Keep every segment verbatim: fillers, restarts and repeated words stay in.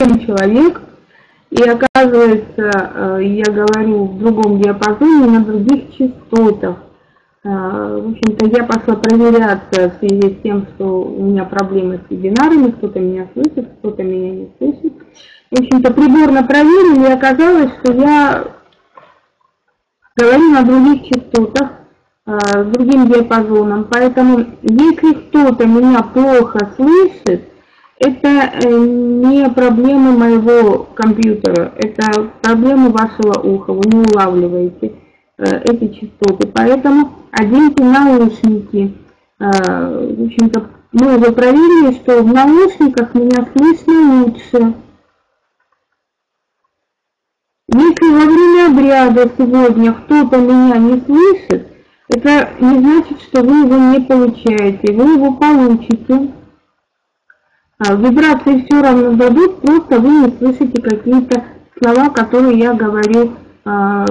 семь человек, и оказывается, я говорю в другом диапазоне, на других частотах. В общем-то, я пошла проверяться в связи с тем, что у меня проблемы с вебинарами, кто-то меня слышит, кто-то меня не слышит. В общем-то, приборно проверили, и оказалось, что я говорю на других частотах, с другим диапазоном. Поэтому, если кто-то меня плохо слышит, это не проблема моего компьютера, это проблема вашего уха, вы не улавливаете эти частоты. Поэтому оденьте наушники. В общем-то, мы уже проверили, что в наушниках меня слышно лучше. Если во время обряда сегодня кто-то меня не слышит, это не значит, что вы его не получаете. Вы его получите. Вибрации все равно дадут, просто вы не слышите какие-то слова, которые я говорю на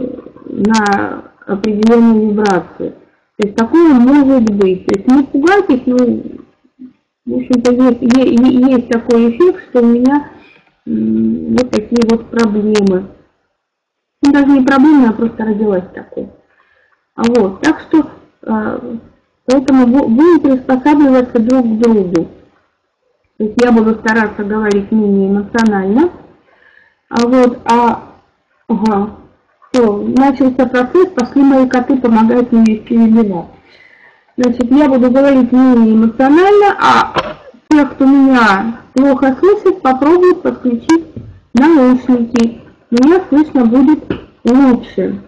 определенную вибрацию. То есть такое может быть. То есть не пугайтесь, но в общем-то есть, есть такой эффект, что у меня вот такие вот проблемы. Ну, даже не проблемы, а просто родилась такой. Вот. Так что поэтому будем приспосабливаться друг к другу. То есть я буду стараться говорить менее эмоционально. А вот, а, ага, все, начался процесс, пошли мои коты помогать мне вести вебинар. Значит, я буду говорить менее эмоционально, а те, кто меня плохо слышит, попробуют подключить наушники. Меня слышно будет лучше.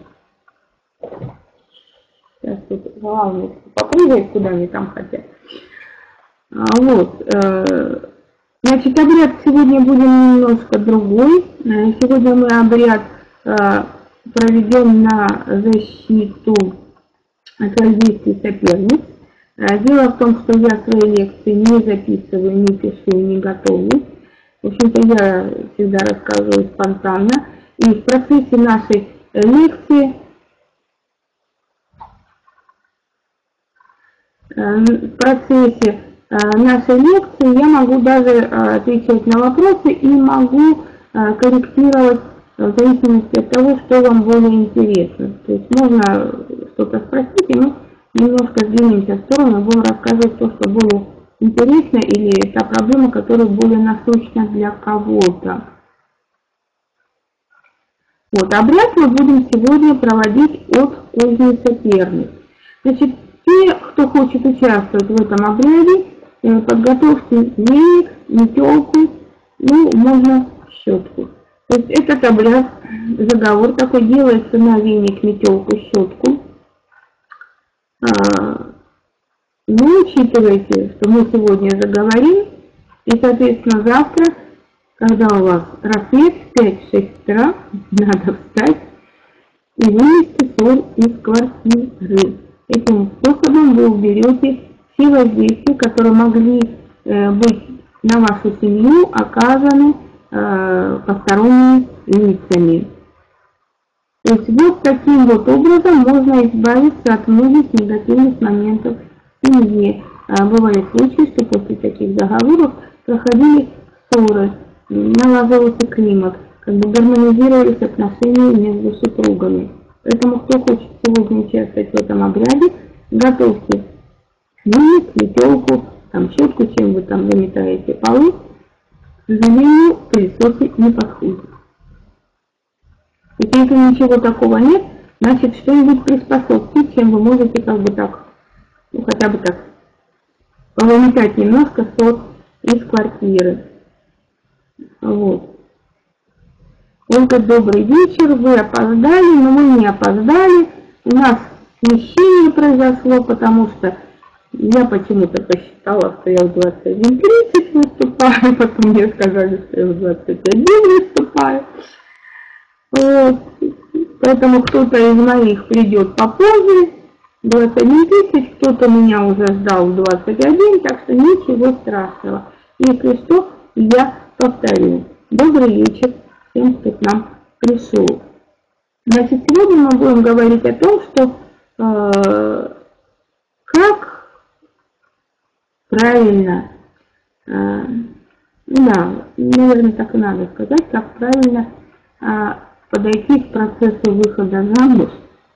Сейчас тут главное попрыгает, куда они там хотят. Вот. Значит, обряд сегодня будет немножко другой. Сегодня мы обряд проведем на защиту от воздействия соперниц. Дело в том, что я свои лекции не записываю, не пишу, не готовлю. В общем-то, я всегда рассказываю спонтанно. И в процессе нашей лекции в процессе нашей лекции я могу даже отвечать на вопросы и могу корректировать в зависимости от того, что вам более интересно. То есть можно что-то спросить, и мы немножко сдвинемся в сторону, будем рассказывать то, что более интересно, или та проблема, которая более насущна для кого-то. Вот, обряд мы будем сегодня проводить от козни соперниц. Значит, те, кто хочет участвовать в этом обряде, подготовьте веник, метелку, ну, можно щетку. То есть этот обряд, заговор такой, делается на веник, метелку, щетку. Вы учитываете, что мы сегодня заговорим, и, соответственно, завтра, когда у вас рассвет в пять-шесть утра, надо встать и вынести ссор из квартиры. Этим способом вы уберете все воздействия, которые могли э, быть на вашу семью оказаны э, посторонними лицами. То есть вот таким вот образом можно избавиться от многих негативных моментов в семье. А бывали случаи, что после таких договоров проходили ссоры, наладился климат, как бы гармонизировались отношения между супругами. Поэтому, кто хочет сегодня участвовать в этом обряде, готовьте веник, метелку, там щетку, чем вы там заметаете полы. К сожалению, пылесосы не подходят. Если ничего такого нет, значит что-нибудь приспособьте, чем вы можете как бы так, ну хотя бы так, повыметать немножко ссор из квартиры. Вот. Ольга, добрый вечер, вы опоздали, но мы не опоздали. У нас смещение произошло, потому что я почему-то посчитала, что я в двадцать один тридцать выступаю, потом мне сказали, что я в двадцать один выступаю. Вот. Поэтому кто-то из моих придет попозже, двадцать один тридцать, кто-то меня уже ждал в двадцать один, так что ничего страшного. Если что, я повторю. Добрый вечер всем, кто к нам пришел. Значит, сегодня мы будем говорить о том, что э, как правильно э, Да, наверное, так и надо сказать, как правильно а, подойти к процессу выхода замуж,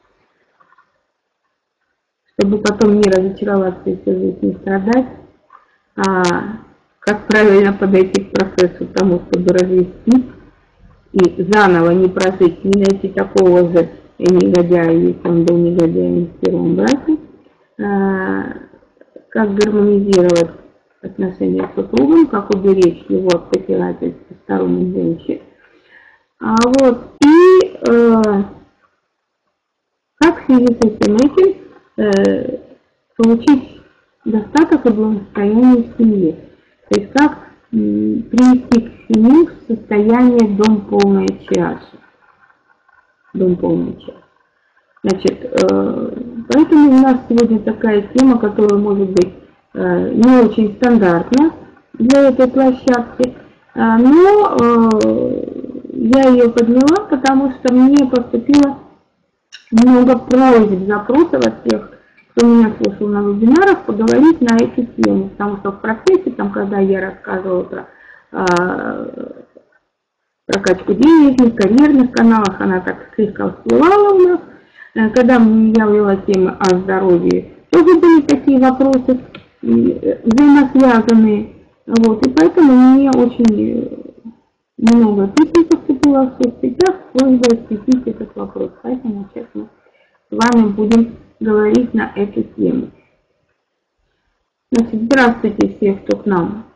чтобы потом не разочароваться и всю жизнь не страдать, а как правильно подойти к процессу тому, чтобы развестись и заново не прожить, не найти такого же негодяя, если он был негодяем в первом браке, а, как гармонизировать отношения с супругом, как уберечь его от посягательства сторонних женщин. А вот, и э, как в связи с этим, этим э, получить достаток и благосостояние в семье. То есть как м, привести к семью в состояние дом полной чаши. Дом полной чаши. Значит, э, поэтому у нас сегодня такая тема, которая может быть э, не очень стандартна для этой площадки, э, но э, я ее подняла, потому что мне поступило много просьб, запросов от тех, кто меня слушал на вебинарах, поговорить на эту тему, потому что в процессе, там, когда я рассказывала про э, прокачку денежных, карьерных каналах, она так слегка всплывала у нас. Когда я вела тему о здоровье, тоже были такие вопросы взаимосвязанные. Вот, и поэтому мне очень много писем поступило в соцсетях с просьбой осветить этот вопрос. Поэтому сейчас мы с вами будем говорить на эту тему. Значит, здравствуйте все, кто к нам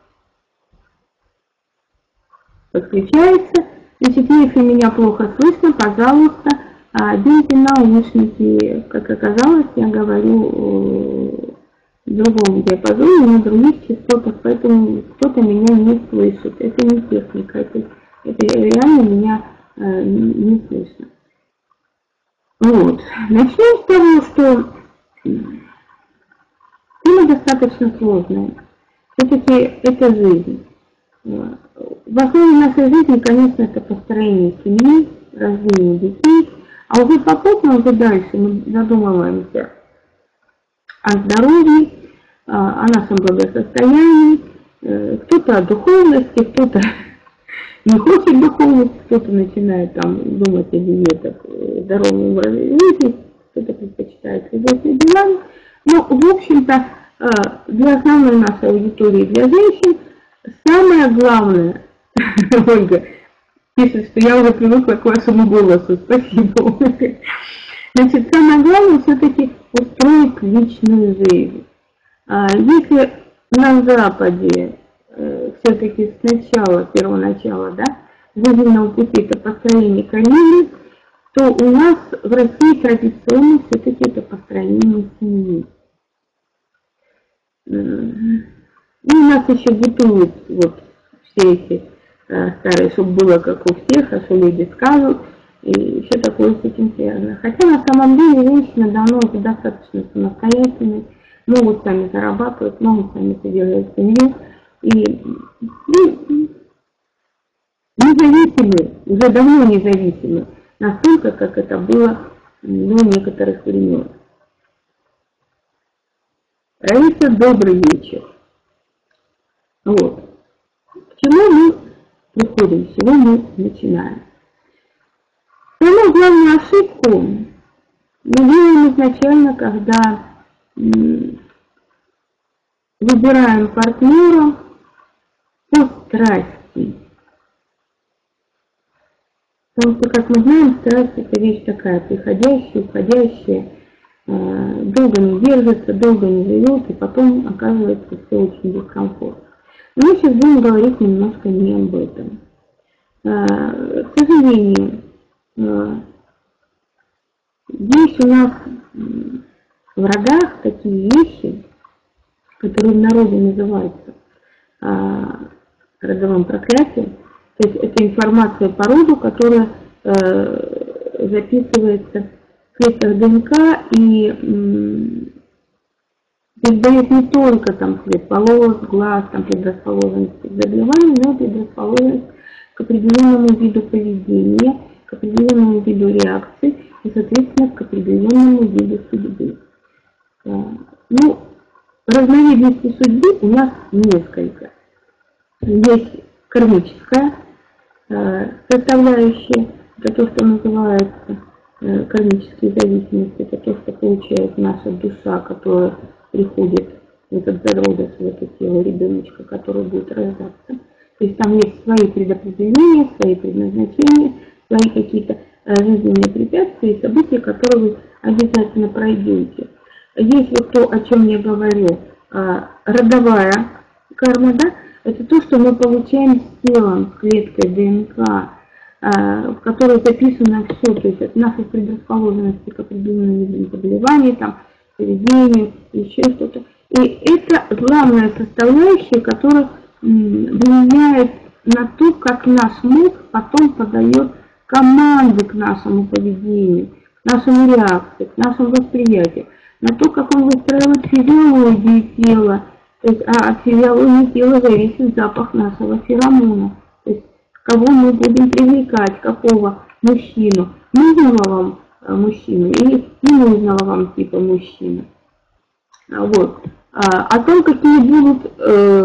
подключается. Значит, если меня плохо слышно, пожалуйста, оденьте наушники. Как оказалось, я говорю в другом диапазоне, на других частотах, поэтому кто-то меня не слышит. Это не техника, это, это реально меня э, не слышно. Вот. Начнем с того, что тема достаточно сложная. Все-таки это жизнь. В основе нашей жизни, конечно, это построение семьи, рождение детей, а уже попутно, уже дальше мы задумываемся о здоровье, о нашем благосостоянии, кто-то о духовности, кто-то не хочет духовности, кто-то начинает там думать о диетах, здоровом образе жизни, кто-то предпочитает любовь и дела. Но, в общем-то, для основной нашей аудитории, для женщин, самое главное, Ольга пишет, что я уже привыкла к вашему голосу, спасибо. Значит, самое главное все-таки устроить личную жизнь. Если на Западе все-таки сначала, первоначала, да, жизненного пути это построение карьеры, то у нас в России традиционно все-таки это построение семьи. И у нас еще бытуют вот все эти э, старые, чтобы было как у всех, а что люди скажут, и все такое с этим связано. Хотя на самом деле женщины давно уже достаточно самостоятельны, могут сами зарабатывать, могут сами содержать семью, и ну, независимы, уже давно независимы, настолько, как это было до некоторых времен. Раиса, добрый вечер. Вот. К чему мы приходим, с чего мы начинаем? Самую главную ошибку мы делаем изначально, когда выбираем партнера по страсти. Потому что, как мы знаем, страсть это вещь такая, приходящая, уходящая, долго не держится, долго не живет, и потом оказывается все очень дискомфортно. Но мы сейчас будем говорить немножко не об этом. К сожалению, есть у нас в родах такие вещи, которые в народе называются родовым проклятием. То есть это информация по роду, которая записывается в клетках ДНК и передает не только там цвет волос, глаз, там предрасположенность к заболеванию, но и предрасположенность к определенному виду поведения, к определенному виду реакции и, соответственно, к определенному виду судьбы. Ну, разновидностей судьбы у нас несколько. Есть кармическая составляющая, это то, что называется кармические зависимости, это то, что получает наша душа, которая приходит в этот зародыш, в это тело ребеночка, который будет рождаться. То есть там есть свои предопределения, свои предназначения, свои какие-то жизненные препятствия и события, которые вы обязательно пройдете. Есть вот то, о чем я говорю, родовая карма, да, это то, что мы получаем с телом, с клеткой ДНК, в которой записано все, то есть от наших предрасположенностей к определенным видам заболеваний, там, поведению, еще что-то. И это главная составляющая, которая влияет на то, как наш мозг потом подает команды к нашему поведению, к нашему реакции, к нашему восприятию, на то, как он выстраивает физиологию тела. То есть, а от физиологии тела зависит запах нашего феромона. То есть, кого мы будем привлекать, какого мужчину, нужного вам мужчину или ненужного вам типа мужчины. Вот. О том, какие будут э,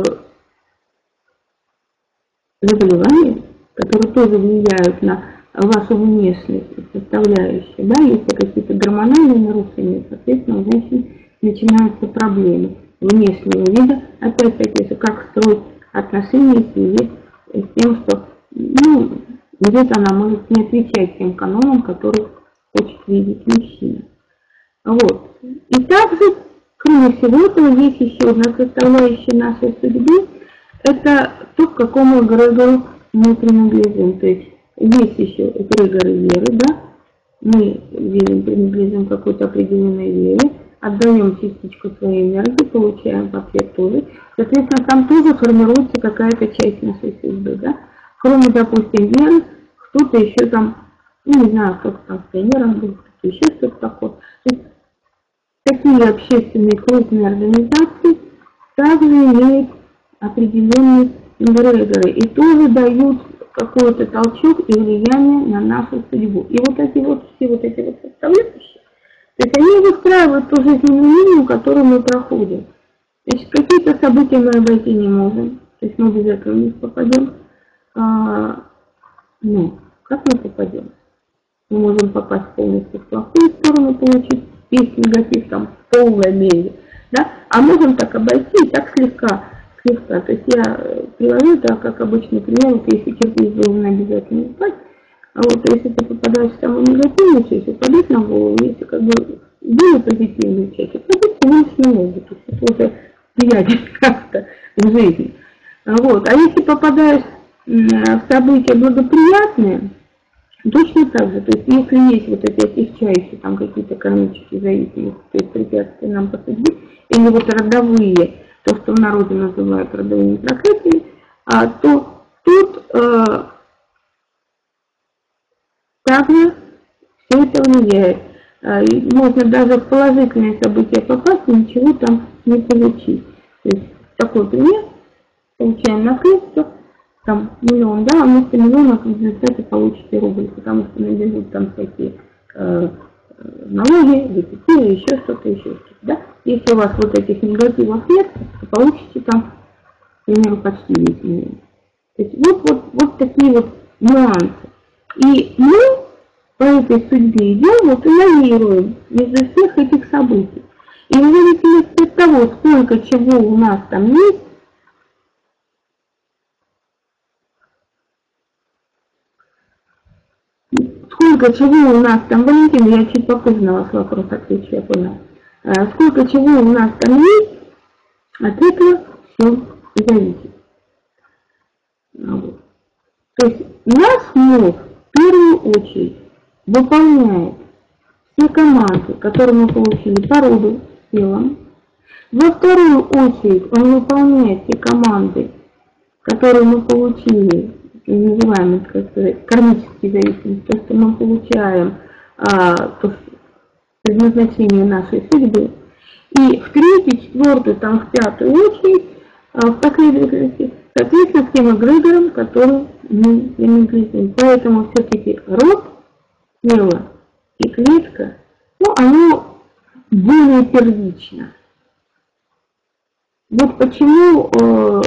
заболевания, которые тоже влияют на вашу внешность, составляющую, да, если какие-то гормональные нарушения, соответственно, у женщин начинаются проблемы внешнего вида, опять-таки, как строить отношения с ней, с тем, что, ну, где-то она может не отвечать тем канонам, которые хочет видеть мужчина. Вот. И также, кроме всего этого, есть еще одна составляющая нашей судьбы, это то, к какому эгрегору мы принадлежим. То есть есть еще эгрегоры веры, да, мы верим, принадлежим какой-то определенной вере, отдаем частичку своей энергии, получаем в ответ тоже. Соответственно, там тоже формируется какая-то часть нашей судьбы, да. Кроме, допустим, веры, кто-то еще там, ну, не знаю, кто-то там с вером был, кто-то еще что-то такое. То есть такие общественные крупные организации также имеют определенные эгрегоры и тоже дают какой-то толчок и влияние на нашу судьбу. И вот эти вот, все вот эти вот составляющие, то есть они выстраивают ту жизненную линию, которую мы проходим. Значит, какие-то события мы обойти не можем, то есть мы без этого не попадем. А, ну, как мы попадем? Мы можем попасть полностью в плохую сторону, получить весь негатив там в полной мере, да? А можем так обойти и так слегка, слегка. То есть я привожу это как обычный пример, вот если кирпич должен обязательно упасть, а вот если ты попадаешь в самую негативную часть, упадет на голову, если как бы более позитивную часть, упадет меньше на ноги, то есть это уже влияет как-то в жизни. Вот. А если попадаешь в события благоприятные, точно так же, то есть если есть вот эти отягчающие там какие-то кармические зависимости, то есть препятствия нам по судьбе, или вот родовые, то, что в народе называют родовыми проклятиями, а, то тут э, также все это влияет. Э, можно даже в положительные события попасть и ничего там не получить. То есть такой пример, получаем наследство, там миллион, да, а вместо миллиона в результате получите рубль, потому что набегут там всякие э, налоги, репетиторы, еще что-то, еще что-то, да. Если у вас вот этих негативов нет, то получите там, к примеру, почти весь миллион. То есть вот, вот, вот такие вот нюансы. И мы по этой судьбе идем, вот лавируем между всех этих событий. И в зависимости от того, сколько чего у нас там есть, сколько чего у нас там, Валентин, я чуть попозже на ваш вопрос отвечу, я понял. Сколько чего у нас там есть, от этого все зависит. Вот. То есть наш мозг в первую очередь выполняет все команды, которые мы получили по роду с телом. Во вторую очередь он выполняет те команды, которые мы получили, называемые, как сказать, кармические зависимости, то, что мы получаем а, то, предназначение нашей судьбы. И в третью, четвертую, там в пятую очередь, а, в последовательности, соответственно, к тем эгрегорам, которые мы принадлежим. Поэтому все-таки род, тело и клетка, ну, оно более первично. Вот почему э,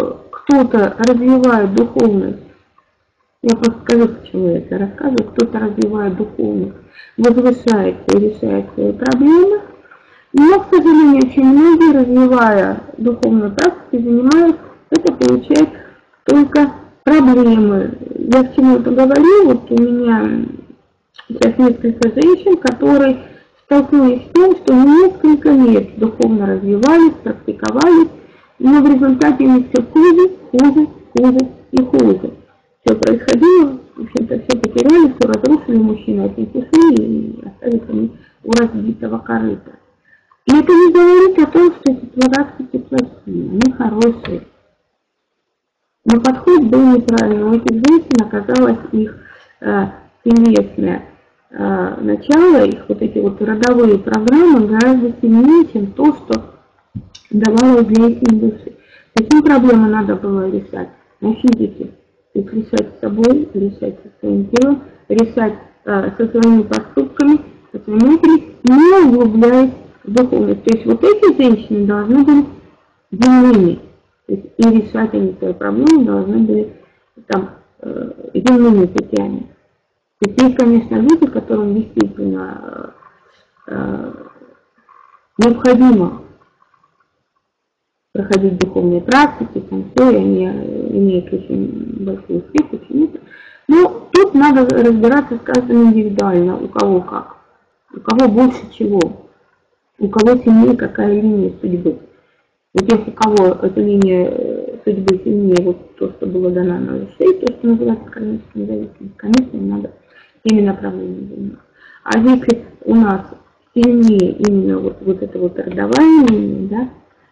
кто-то развивает духовность, я просто скажу, почему я это рассказываю, кто-то развивает духовность, возвышается и решает свои проблемы, но, к сожалению, очень многие, развивая духовную практику, занимают, это получает только проблемы. Я к чему это говорю, вот у меня сейчас несколько женщин, которые столкнулись с тем, что несколько лет духовно развивались, практиковались, но в результате у них все хуже, хуже, хуже и хуже. Все происходило, в общем-то, все потеряли, все разрушили, мужчины от них ушли и остались они у разбитого корыта. И это не говорит о том, что эти практики плохие, они хорошие. Но подход был неправильный. У этих женщин оказалось их э, телесное э, начало, их вот эти вот родовые программы гораздо сильнее, чем то, что давалось для их души. Такие проблемы надо было решать на физике. То есть решать с собой, решать со своим телом, решать э, со своими поступками, со своим внутренним, не углубляясь в духовность. То есть вот эти женщины должны быть земными. То есть и решать они свои проблемы должны были там э, земными путями. То есть есть, конечно, люди, которым действительно э, необходимо проходить духовные практики, там все, и они имеют очень большой успех, очень это. Но тут надо разбираться с каждым индивидуально, у кого как, у кого больше чего, у кого сильнее какая линия судьбы. Вот если у кого эта линия судьбы сильнее, вот то, что было дано на шее, то, что называется кармической зависимостью, конечно, им надо теми направлениями заниматься. А если у нас сильнее именно вот, вот эта вот родовая линия, да,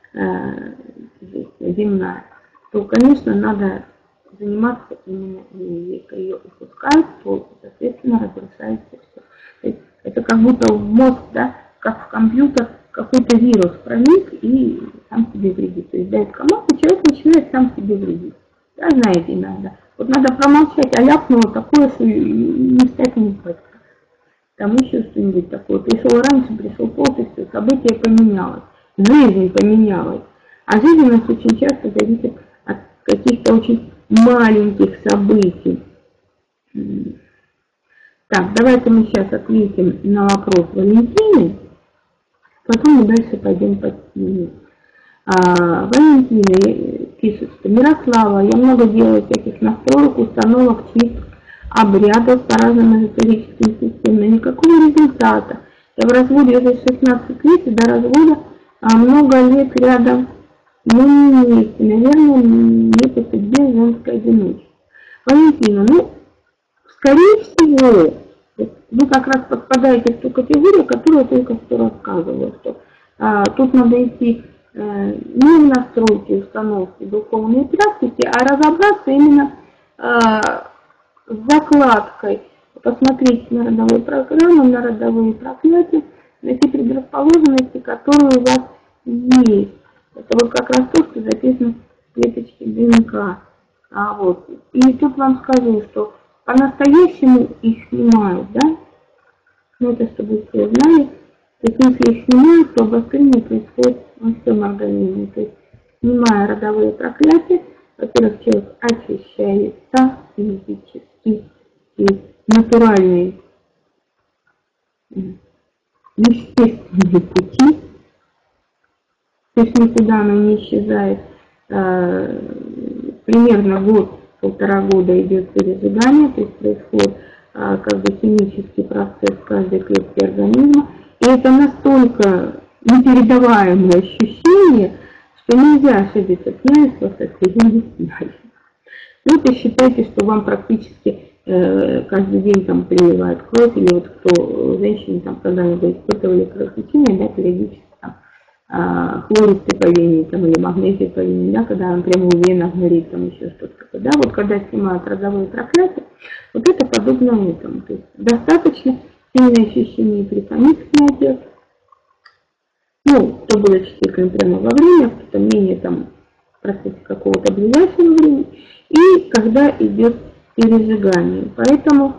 земная, то, конечно, надо заниматься именно ей. Если ее упускают, то, соответственно, разрушается все. То есть это как будто в мозг, да, как в компьютер, какой-то вирус проник и сам себе вредит. То есть дает команду, человек начинает сам себе вредить. Да, знаете, иногда. Вот надо промолчать, а ляпнуло такое, что не стать не хватит. Там еще что-нибудь такое. Пришел раньше, пришел позже, все, событие поменялось. Жизнь поменялась. А жизнь у нас очень часто зависит от каких-то очень маленьких событий. Так, давайте мы сейчас ответим на вопрос Валентины, потом мы дальше пойдем по теме. А, Валентина пишет, что Мирослава, я много делаю всяких настроек, установок, чисток, обрядов по разным эзотерическим системам, но никакого результата. Я в разводе уже шестнадцать лет, и до развода а много лет рядом мы не вместе. Наверное, мне по судьбе женское одиночество. Валентина, ну, скорее всего, вы как раз подпадаете в ту категорию, которую я только что рассказывала, что а, тут надо идти а, не в настройки, установки, духовные практики, а разобраться именно а, с закладкой, посмотреть на родовые программы, на родовые проклятия, на те предрасположенности, которые у вас есть. Это вот как раз то, что записано в клеточке ДНК. А вот. И тут вам скажу, что по-настоящему их снимают, да? Ну, это чтобы все знали. То есть, если их снимают, то обострение происходит во всем организме. То есть, снимая родовые проклятия, во-первых, человек очищается физически, есть натуральные, естественные пути, то есть никуда она не исчезает. Примерно год-полтора года идет пережигание, то есть происходит как бы химический процесс в каждой клетке организма. И это настолько непередаваемое ощущение, что нельзя ошибиться княжество, как не сняли. Ну, то считайте, что вам практически э, каждый день там приливает кровь, или вот кто, женщины там когда-нибудь испытывали кровотечение, да, периодически там э, хлористый по вене, там, или магнезий по вене, да, когда он прямо у венах горит, там еще что-то такое, да, вот когда снимают родовые проклятия, вот это подобно этому, то есть достаточно сильное ощущение при самих снятиях, ну, кто будет чтить прямо во время, кто-то менее там в процессе какого-то ближайшего времени, и когда идет пережигание. Поэтому,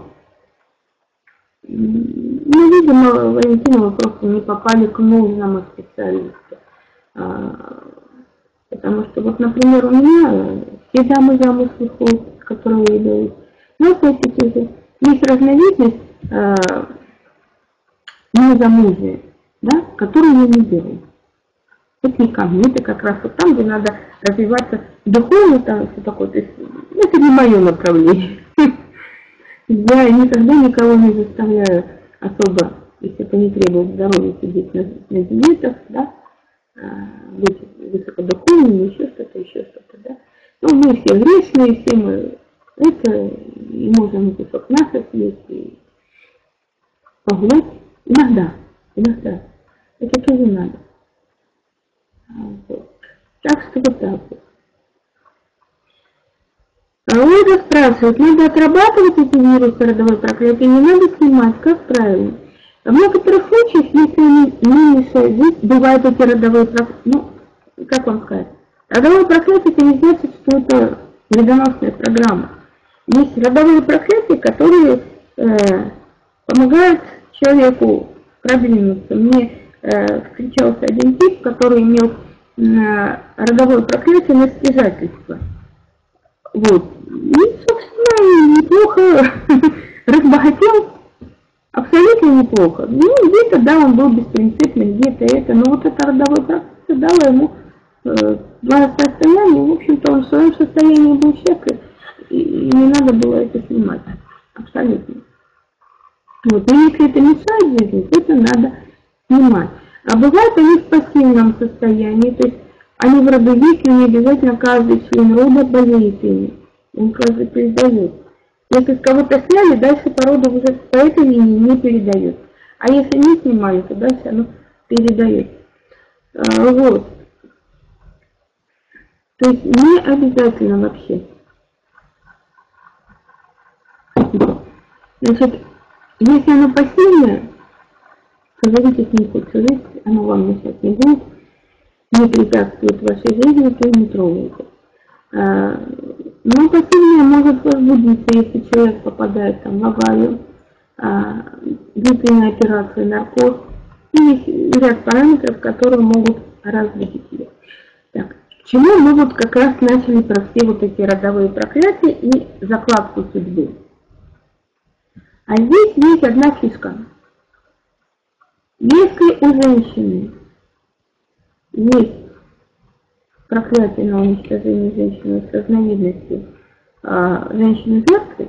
ну, видимо, Валентина, вы просто не попали к нужному специалисту. Потому что, вот, например, у меня все дамы замыслы холст, которые я даю. Но, опять-таки же, есть разновидность э, незамужия, да, которую я не беру. Это не ко мне, это как раз вот там, где надо развиваться духовно, там все такое. То есть, это не мое направление. Я никогда никого не заставляю особо, если это не требует здоровья, сидеть на, на диетах, да, быть высокодуховными, еще что-то, еще что-то, да. Ну, мы все грешные, все мы, это, и можем кусок мяса съесть, и погулять. Иногда, иногда. Это тоже надо. Вот. Так что вот так вот. А Ольга спрашивает, надо отрабатывать эти вирусы родовой проклятия, не надо снимать, как правильно? В некоторых случаях, если они не мешают жить, бывают эти родовые проклятия, ну, как вам сказать, родовое проклятие это не значит, что это вредоносная программа. Есть родовые проклятия, которые э, помогают человеку продвинуться. Мне э, встречался один тип, который имел э, родовое проклятие на стяжательство. Вот. И, собственно, неплохо разбогател, абсолютно неплохо. Ну, где-то, да, он был беспринципным, где-то это, но вот это родовое проклятие дало ему э, благосостояние. В общем-то, он в своем состоянии был счастлив, и, и не надо было это снимать. Абсолютно. Вот. Но если это мешает жизни, то это надо снимать. А бывает они в пассивном состоянии, то есть они в роду есть, не обязательно каждый член рода болеет ими. Он каждый передает. Если с кого-то сняли, дальше по роду уже по этой линии не передает. А если не снимали, то дальше оно передает. А, вот. То есть не обязательно вообще. Значит, если оно пассивное, то живите с ним хочется жить, оно вам мешать не будет, не препятствует вашей жизни, то не трогайте. А, но пассивное может возбудиться, если человек попадает там, в аварию, а, длительная операция, наркоз. И есть ряд параметров, которые могут развить ее. Так, к чему мы вот как раз начали про все вот эти родовые проклятия и закладку судьбы. А здесь есть одна фишка. Если у женщины есть проклятие на уничтожение женщины с разновидностью а, женщины-жертвы,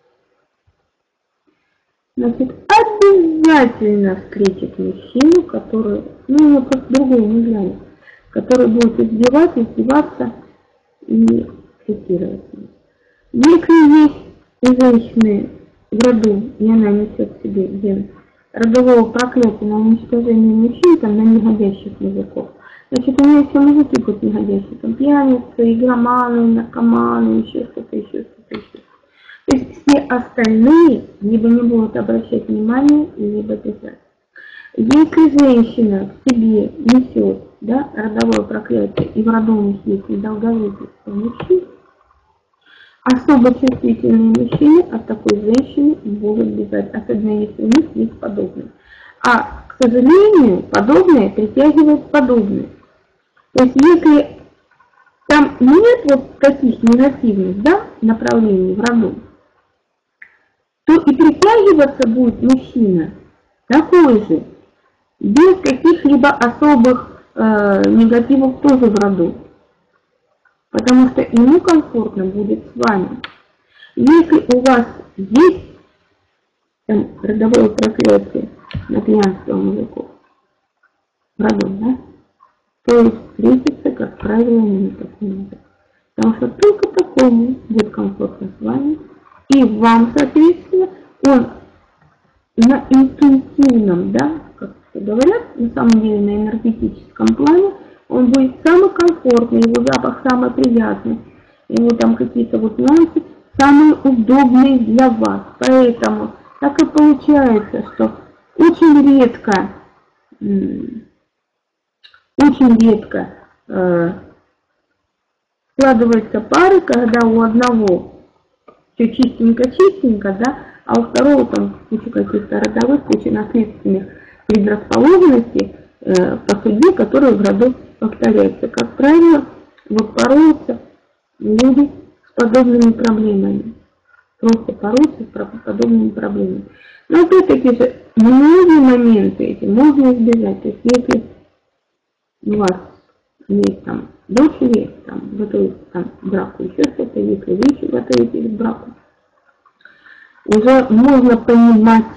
значит, обязательно встретит мужчину, который, ну, его просто другого не знает, который будет избивать, издеваться и третировать. Если есть у женщины в роду, и она несет в себе ген родового проклятия на уничтожение мужчин, там, на негодящих мужиков, значит, у нее все мужики будут негодящие, там, пьяницы, игроманы, наркоманы, еще что-то, еще что-то, еще. То есть все остальные либо не будут обращать внимания, либо бежать. Если женщина в себе несет, да, родовое проклятие, и в роду у них есть недолговечие мужчин, особо чувствительные мужчины от такой женщины будут бежать, особенно если у них есть подобное. А, к сожалению, подобное притягивает подобное. То есть если там нет вот таких негативных, да, направлений в роду, то и притягиваться будет мужчина такой же, без каких-либо особых э, негативов тоже в роду. Потому что ему комфортно будет с вами. Если у вас есть там, родовое проклятие на пьянство мужиков в роду, да, то есть встретиться, как правило, не такой мужик. Потому что только такому будет комфортно с вами. И вам, соответственно, он на интуитивном, да, как говорят, на самом деле на энергетическом плане, он будет самый комфортный, его запах самый приятный, его там какие-то вот нюансы самые удобные для вас. Поэтому так и получается, что очень редко, очень редко э, складываются пары, когда у одного все чистенько-чистенько, да, а у второго там куча каких-то родовых, куча наследственных предрасположенностей э, по судьбе, которые в роду повторяются. Как правило, вот порутся люди с подобными проблемами. Просто порутся с подобными проблемами. Но опять-таки же, многие моменты эти можно избежать. То есть если у вас есть там дочери, там, готовится там, к браку, еще что-то, если вы еще готовитесь к браку, уже можно понимать,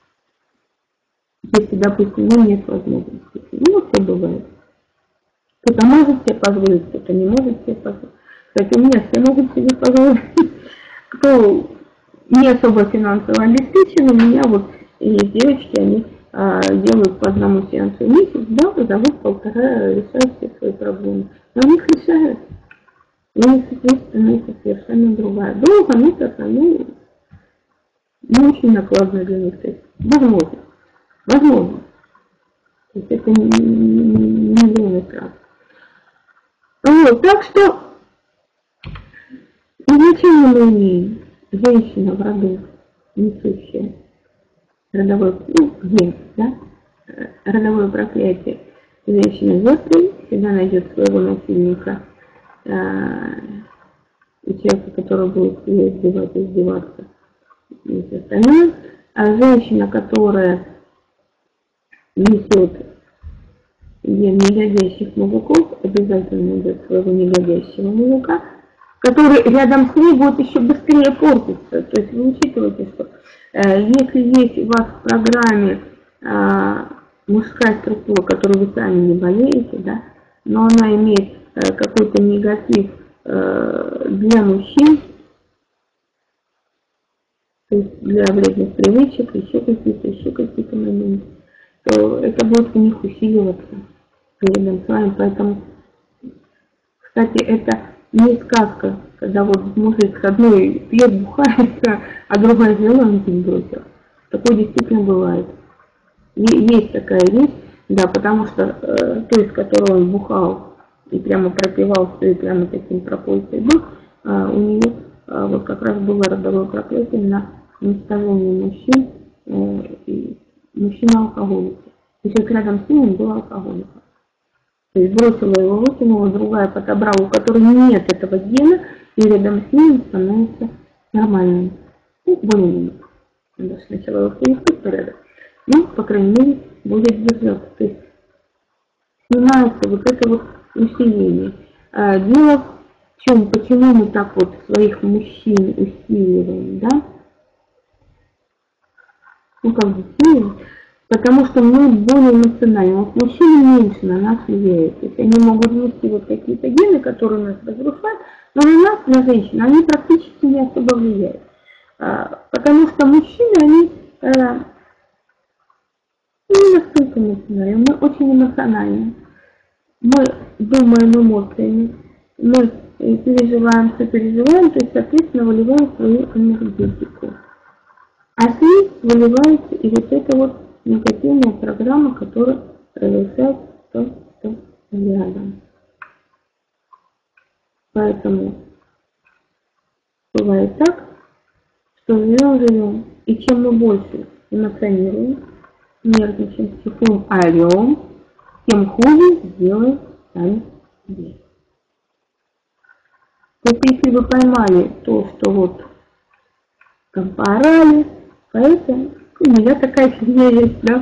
если, допустим, ну, нет возможности. Ну, все бывает. Кто-то может себе позволить, кто-то не может себе позволить. Кстати, у меня все могут себе позволить. Кто не особо финансово обеспечен, у меня вот есть девочки, они а, делают по одному сеансу в месяц, да, за год полтора решают все свои проблемы. Но у них решают. У них, соответственно, это совершенно другая. Долго, ну, так, ну, не очень накладно для них. То есть, возможно. Возможно. То есть это не, не, не дело сразу. Вот, так что изначально мы имеем женщина в роду, несущая родовой, ну, ген, да, родовое проклятие. Женщина жертвой всегда найдет своего насильника, и человека, который будет ее избивать и издеваться, и все остальное. А женщина, которая несет ген негодящих мужиков, обязательно найдет своего негодящего мужика, который рядом с ней будет еще быстрее портиться. То есть вы учитываете, что э, если есть у вас в программе э, мужская структура, которую вы сами не болеете, да, но она имеет э, какой-то негатив э, для мужчин, то есть для вредных привычек, еще какие-то, еще какие-то моменты, то это будет у них усиливаться рядом с вами. Поэтому, кстати, это не сказка, когда вот мужик с одной пьет, бухает, а другая взяла, он пить бросил. Такое действительно бывает. Есть такая вещь, да, потому что э, той, с которой он бухал и прямо пропивал все, и прямо таким пропойцей был, э, у нее э, вот как раз было родовое проклятие на уничтожение мужчин, э, и мужчина-алкоголика. И сейчас рядом с ним был алкоголик. То есть бросила его, выкинула, другая подобрала, у которой нет этого гена, и рядом с ним становится нормальным. Ну, более-менее. Надо сначала его привести в порядок. Ну, по крайней мере, будет держаться. То есть снимается вот это вот усиление. А, дело в чем, почему мы так вот своих мужчин усиливаем, да? Ну, как бы усиливаем. Потому что мы более эмоциональны. Вот мужчины меньше на нас влияют. То есть они могут внести вот какие-то гены, которые нас разрушают, но на нас, на женщин, они практически не особо влияют. А, потому что мужчины, они а, не настолько эмоциональны. Мы очень эмоциональны. Мы думаем эмоциями, мы переживаем, сопереживаем, то есть, соответственно, выливаем свою энергетику. А с ней выливается и вот эта вот негативная программа, которая разрушает то, что рядом. Поэтому бывает так, что живем-живем, и чем мы больше эмоционируем, нервничаем, психуем, орем, тем хуже сделаем сами себе. То есть если вы поймали то, что вот там поорали, поэтому у меня такая фигня есть, да.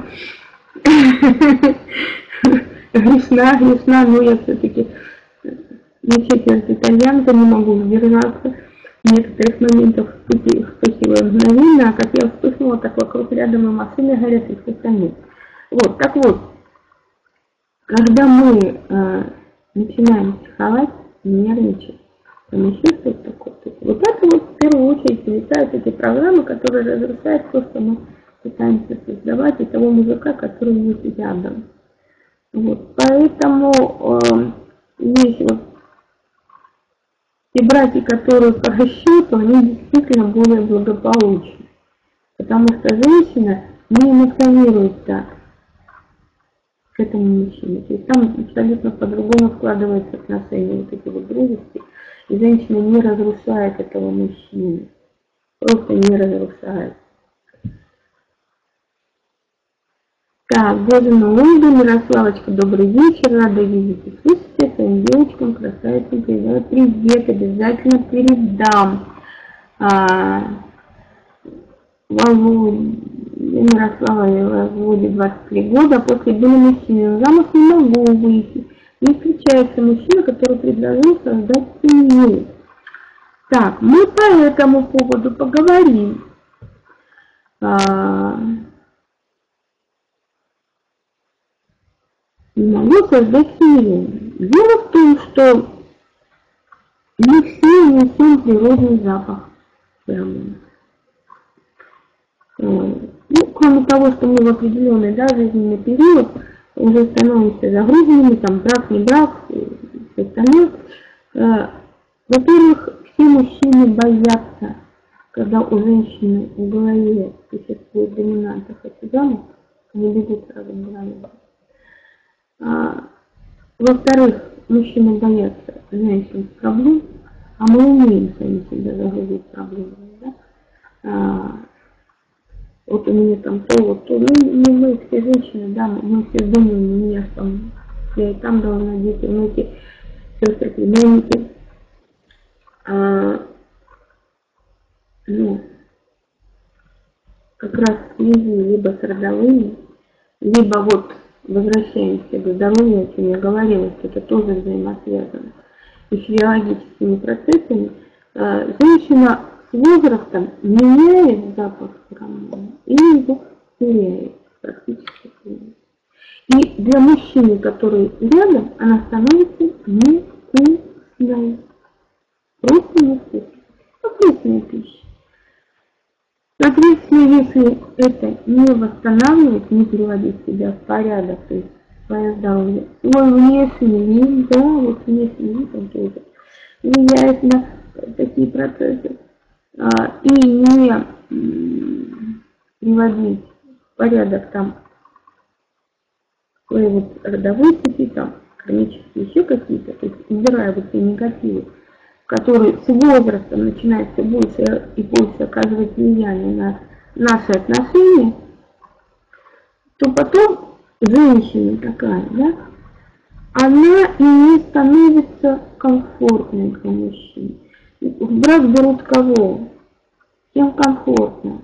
Грешна, грешна, но я все-таки не четверть итальянка, не могу сдержаться. В некоторых моментах вспыхиваю мгновенно, а как я вспыхнула, так вокруг рядом и машины горят, и все остальное. Вот, так вот, когда мы э, начинаем психовать, нервничать, там еще что-то такое, то есть вот это вот в первую очередь вылетают эти программы, которые разрушают то, что мы пытаемся создавать, и того мужика, который есть рядом. Вот, поэтому э, есть вот те браки, которые по расчету, они действительно более благополучны. Потому что женщина не эмоционирует так к этому мужчине. То есть там абсолютно по-другому складываются отношения, вот эти вот дружеские. И женщина не разрушает этого мужчину. Просто не разрушает. Так, Божина Лунда, Мирославочка, добрый вечер, рада видеть и слышать это. своим девочкам, красавицам передаю привет, обязательно передам. А, Володе, Мирослава и Володе двадцать три года, после были мужчины, замуж не могу выйти. Не встречается мужчина, который предложил создать семью. Так, мы по этому поводу поговорим. А, не могу создать семью. Дело в том, что не все несем природный запах феромонов. Ну, кроме того, что мы в определенный, да, жизненный период уже становимся загруженными, там брак, не брак, все остальное. Во-первых, все мужчины боятся, когда у женщины в голове существует доминанта хотя они бегут сразу в голове. А, во-вторых, мужчины боятся женщин с проблем, а мы умеем сами себя загрузить проблемами, да? А, вот у меня там то, вот то, ну, не мы все женщины, да, мы все думаем, у меня там, я и там должна, дети, внуки, сестры, племянники. А, ну, как раз в связи либо с родовыми, либо вот возвращаемся к здоровью, о чем я говорила, что это тоже взаимосвязано, и физиологическими процессами, а, женщина с возрастом меняет запах феромона и его теряет, практически теряет. И для мужчины, который рядом, она становится невкусной. Просто невкусной. Вкусная пища. Соответственно, если это не восстанавливать, не приводить себя в порядок, то есть свое здоровье, свой внешний вид, да, вот внешний вид, он тоже влияет на такие процессы, и не приводить в порядок там свои вот родовые пути, там, хронические еще какие-то, то есть убирая вот эти негативы, которые с возрастом начинают все больше и больше оказывать влияние на наши отношения, то потом женщина такая, да, она и не становится комфортной для мужчин. В брак берут кого? Всем комфортно,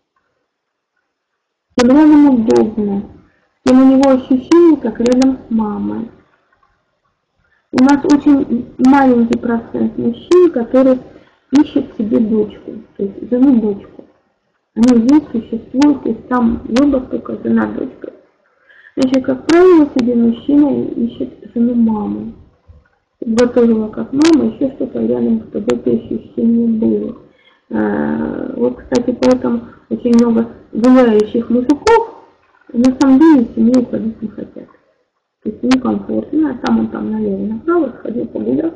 всем рядом удобно, всем у него ощущение, как рядом с мамой. У нас очень маленький процент мужчин, которые ищут себе дочку, то есть жену дочку. Они здесь существуют, то есть там выбор только жена дочка. Значит, как правило, себе мужчина ищет жену маму. Готовила как мама, еще что-то рядом, чтобы это ощущение было. А, вот, кстати, поэтому очень много гуляющих мужиков на самом деле семью уходить не хотят. То есть некомфортно, а сам он там налево направо сходил, погулял.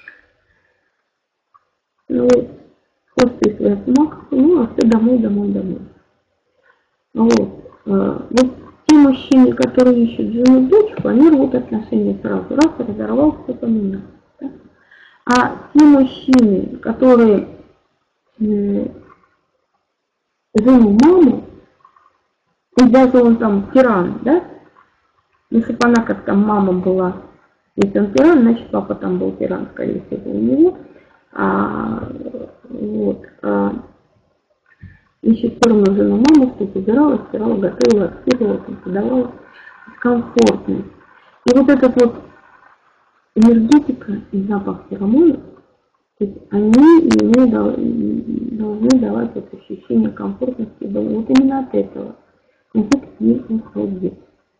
Ну, хвосты свои смог, ну, а все домой, домой, домой. Вот. А, вот те мужчины, которые ищут жену дочку, они рвут отношения сразу. Раз, разорвал, все поменялось. Да? А те мужчины, которые э, жену маму, и даже он там тиран, да? Если бы она как там мама была, если он тиран, значит папа там был тиран, скорее всего, у него. А, вот, а, ищет сторону жену маму, что убирала, стирала, готовила, отстирывала, подавала, комфортность. И вот эта вот энергетика и запах феромонов, то есть они ему должны давать вот ощущение комфортности. Вот именно от этого мужик не уходит.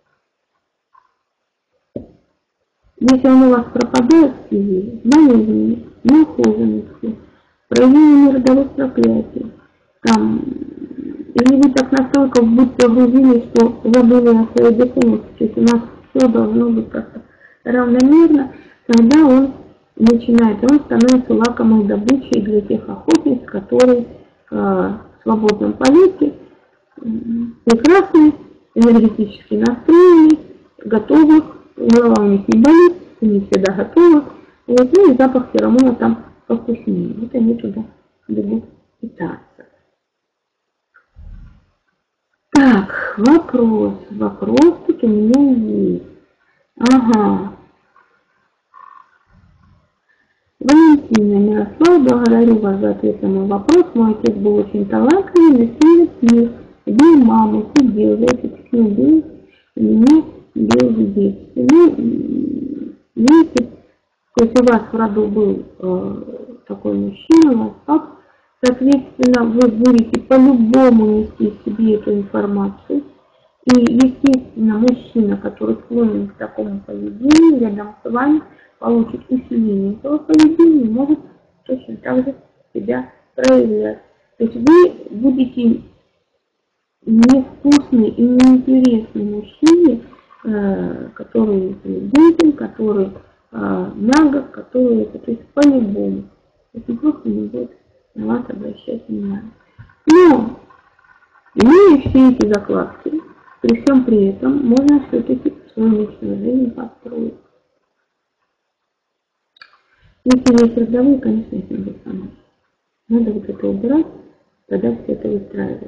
Если он у вас пропадает в связи, болезни, неухоженности, проявление родовых проклятий, там, или вы так настолько в быт погрузились, что забыли о своей духовности, то есть у нас все должно быть как-то равномерно, тогда он начинает, он становится лакомой добычей для тех охотниц, которые э, в свободном полете, э, прекрасные, энергетически настроены, готовы, голова у них не болит, они всегда готовы, вот, ну и запах феромона там повкуснее, вот они туда бегут питаться. Так, вопрос, вопрос тут у меня есть. Ага. Валентина Мирослав, благодарю вас за ответ на мой вопрос. Мой отец был очень талантливый, но сильно пил. Бил маму, сидел, за это письмо бил, и меня бил в детстве. Ну, видите, то есть у вас в роду был э, такой мужчина, у вас пап, соответственно, вы будете по-любому нести в себе эту информацию. И, естественно, мужчина, который склонен к такому поведению, рядом с вами получит усиление этого поведения и может точно так же себя проявлять. То есть вы будете невкусный и неинтересный мужчине, э, который интеллигентен, который э, мягок, который, то есть по-любому. То есть просто не будет на вас обращать внимание. Но, имея все эти закладки, при всем при этом можно все-таки свою личную жизнь построить. Если есть родовые, конечно, это не самое. Надо вот это убирать, тогда все это выстраивается.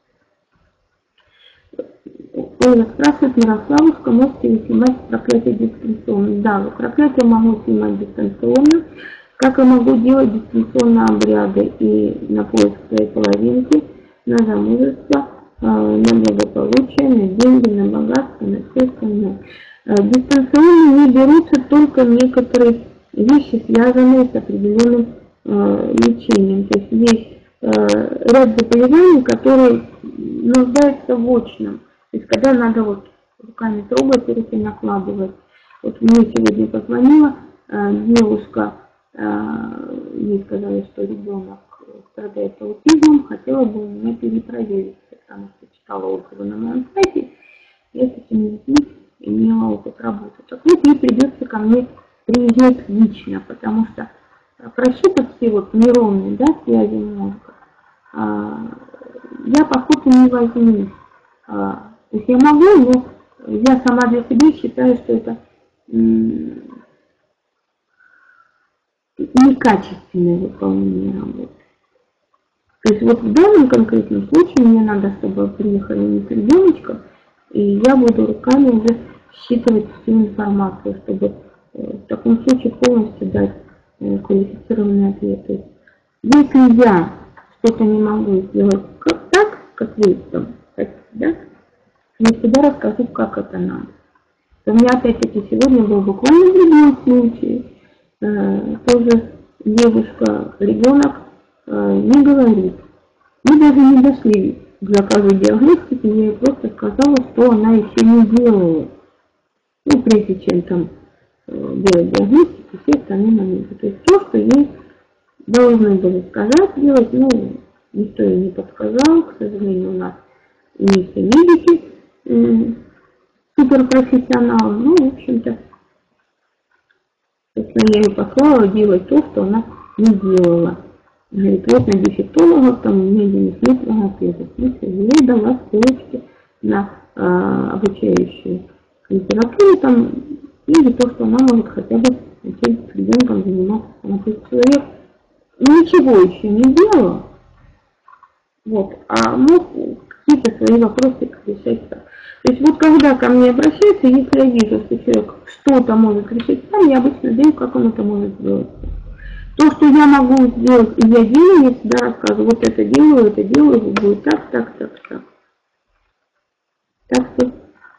Оля спрашивает, Мирославушка, можете ли снимать проклятие дистанционно? Да, проклятие могу снимать дистанционно. Как я могу делать дистанционно обряды и на поиск своей половинки, на замужество, на благополучие, на деньги, на богатство, на все остальное. Дистанционно не берутся только некоторые вещи, связанные с определенным э, лечением. То есть есть э, ряд заболеваний, которые нуждаются в очном. То есть когда надо вот руками трогать, руки накладывать. Вот мне сегодня позвонила э, девушка, э, ей сказали, что ребенок страдает аутизмом, хотела бы у меня перепроверить, потому что читала отзывы на моем сайте, я с этими детьми имела опыт работы. Так вот, ей придется ко мне приезжать лично, потому что просчитать все вот нейронные, да, связи мозга, а, я походу не возьму. А, то есть я могу, но я сама для себя считаю, что это некачественное выполнение работы. То есть вот в данном конкретном случае мне надо, чтобы приехали не с ребеночком, и я буду руками уже считывать всю информацию, чтобы в таком случае полностью дать квалифицированный ответ. То есть, если я что-то не могу сделать как так, как вы там хотите, да, я всегда расскажу, как это надо. У меня опять-таки сегодня был буквально другой случай. Э, тоже девушка, ребенок э, не говорит. Мы даже не дошли к заказу диагностики, я ей просто сказала, что она еще не делала. Ну, прежде чем там э, делать диагностику, все остальные моменты. То есть то, что ей должны были сказать, делать, ну, никто ей не подсказал. К сожалению, у нас не все медики э, суперпрофессионалы. Ну, в общем-то, собственно, я ей послала делать то, что она не делала. Говорит, вот на дефектологов, там у меня денег нет, логопедов. Я ей дала ссылочки на э, обучающую литературу, там, или то, что она может хотя бы начать с ребенком заниматься. То есть человек ничего еще не делал, вот, а мог какие-то свои вопросы решать так. То есть вот когда ко мне обращаются, если я вижу, что человек что-то может решить сам, я обычно знаю, как он это может сделать. То, что я могу сделать, и я делаю, я всегда рассказываю, вот это делаю, это делаю, будет так, так, так, так. Так что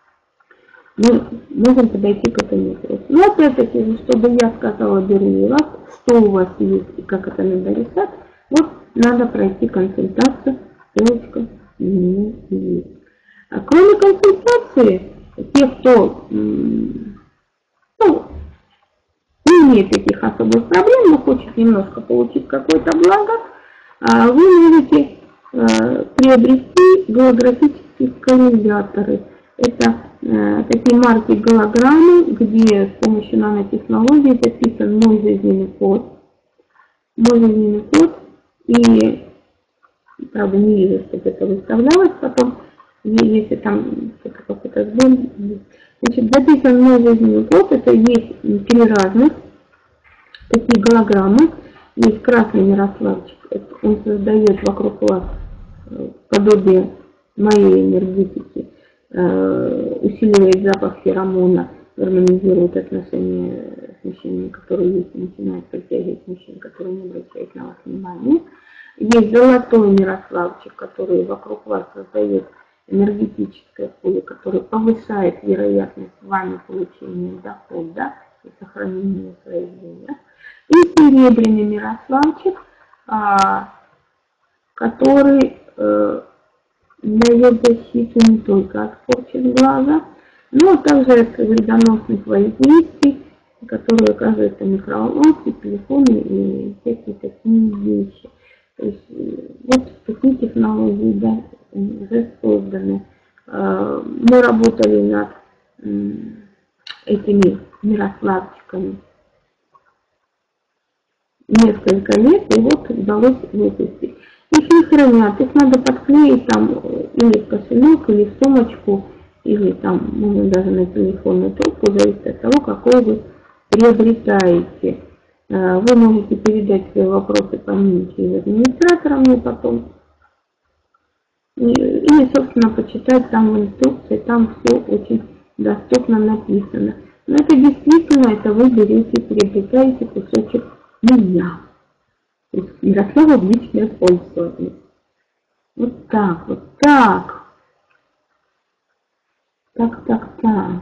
мы можем подойти к этому вопросу. Но опять-таки, чтобы я сказала, беру вас, что у вас есть и как это надо решать, вот надо пройти консультацию, ссылочка не есть. А кроме консультации, те, кто ну, не имеет таких особых проблем, но хочет немножко получить какое-то благо, вы можете приобрести голографические калькуляторы. Это такие марки голограммы, где с помощью нанотехнологий записан мой жизненный код. Мой жизненный код. И, правда, не вижу, чтобы это выставлялось потом. Если там какой-то сбой. Значит, записан мой жизненный код. Это есть три разных такие голограммы. Есть красный Мирославчик. Он создает вокруг вас подобие моей энергетики, усиливает запах феромона, гармонизирует отношения с мужчинами, которые есть, и начинает притягивать мужчин, которые не обращают на вас внимания. Есть золотой Мирославчик, который вокруг вас создает энергетическое поле, которое повышает вероятность вами получения дохода и сохранения своих денег. И серебряный Мирославчик, который дает защиту не только от порчи глаза, но также от вредоносных воздействий, которые оказываются микроволновки, телефоны и всякие такие вещи. То есть вот такие технологии, да, уже созданы. Мы работали над этими Мирославчиками несколько лет, и вот удалось выпустить. Их не хранят, их надо подклеить там или в кошелек, или в сумочку, или там, можно даже на телефонную трубку, зависит от того, какой вы приобретаете. Вы можете передать свои вопросы по ним через администратора мне потом. Или, собственно, почитать там в инструкции, там все очень доступно написано. Но это действительно, это вы берете, приобретаете кусочек меня. То есть Ярослава в личное пользование. Вот так, вот так. Так, так, так.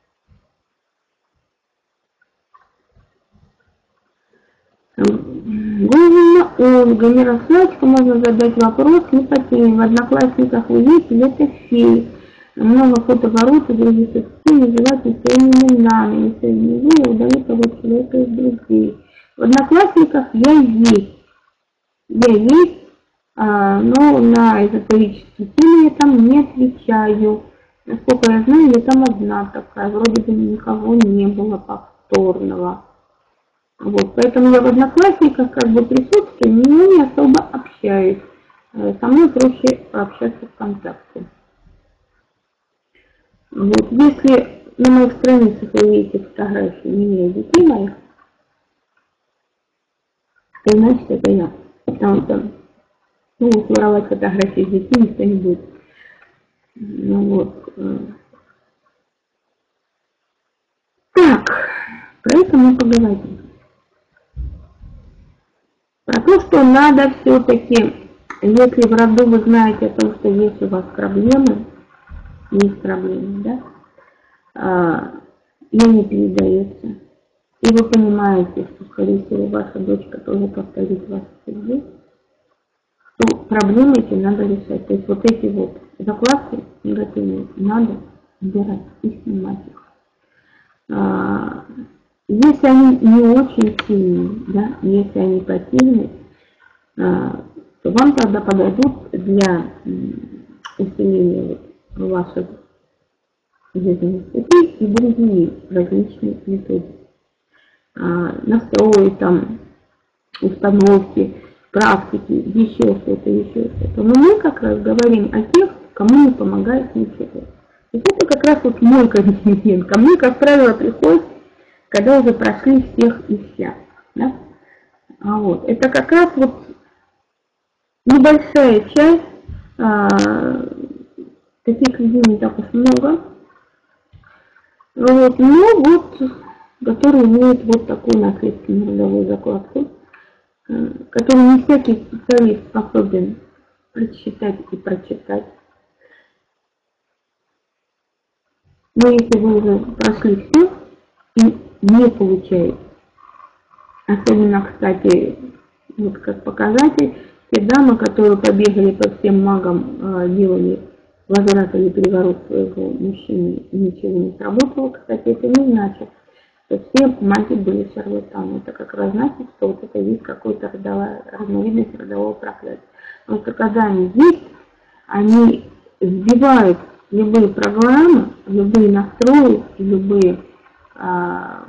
Говина Ольга, Мирославчику можно задать вопрос не по теме. В Одноклассниках вы есть, или это фейк. Много фотооборотов, других соцсетей называют не своими именами, не своими именами, удалить того человека из друзей. В Одноклассниках я есть. Я есть, а, но на эзотерические темы я там не отвечаю. Насколько я знаю, я там одна такая, вроде бы никого не было повторного. Вот, поэтому я в Одноклассниках как бы присутствую, но не особо общаюсь. Со мной проще пообщаться ВКонтакте. Вот, если на моих страницах вы видите фотографии меня и детей моих, то значит это я. Потому что ну, воровать фотографии детей никто не будет. Ну вот. Так, про это мы поговорим. Про то, что надо все-таки, если в роду вы знаете о том, что есть у вас проблемы, есть проблемы, да, а, и не передается, и вы понимаете, что, скорее всего, ваша дочка тоже повторит вашу судьбу, то проблемы эти надо решать. То есть вот эти вот закладки негативные надо убирать и снимать их. А, если они не очень сильные, да, если они противные, а, то вам тогда подойдут для усиления вот ваших жизненных путей и другие различные методы. А, настрои, там, установки, практики, еще что-то, еще что-то. Но мы как раз говорим о тех, кому не помогает ничего. То есть это как раз вот мой контингент. Ко мне, как правило, приходит, когда уже прошли всех и вся. Да? А вот, это как раз вот небольшая часть, а, таких людей не так уж много, вот, но вот, которые имеют вот такую наследственную родовую закладку, который не всякий специалист способен прочитать и прочитать. Но если вы уже прошли все и не получаете, особенно, кстати, вот как показатель, те дамы, которые побегали по всем магам, делали возврат или переворот своего мужчины, и ничего не сработало, кстати, это не значит, что все маги были шарлатаны. Это как раз значит, что вот это есть какой-то разновидность родового проклятия. Потому что когда они есть, они сбивают любые программы, любые настрои, любые а,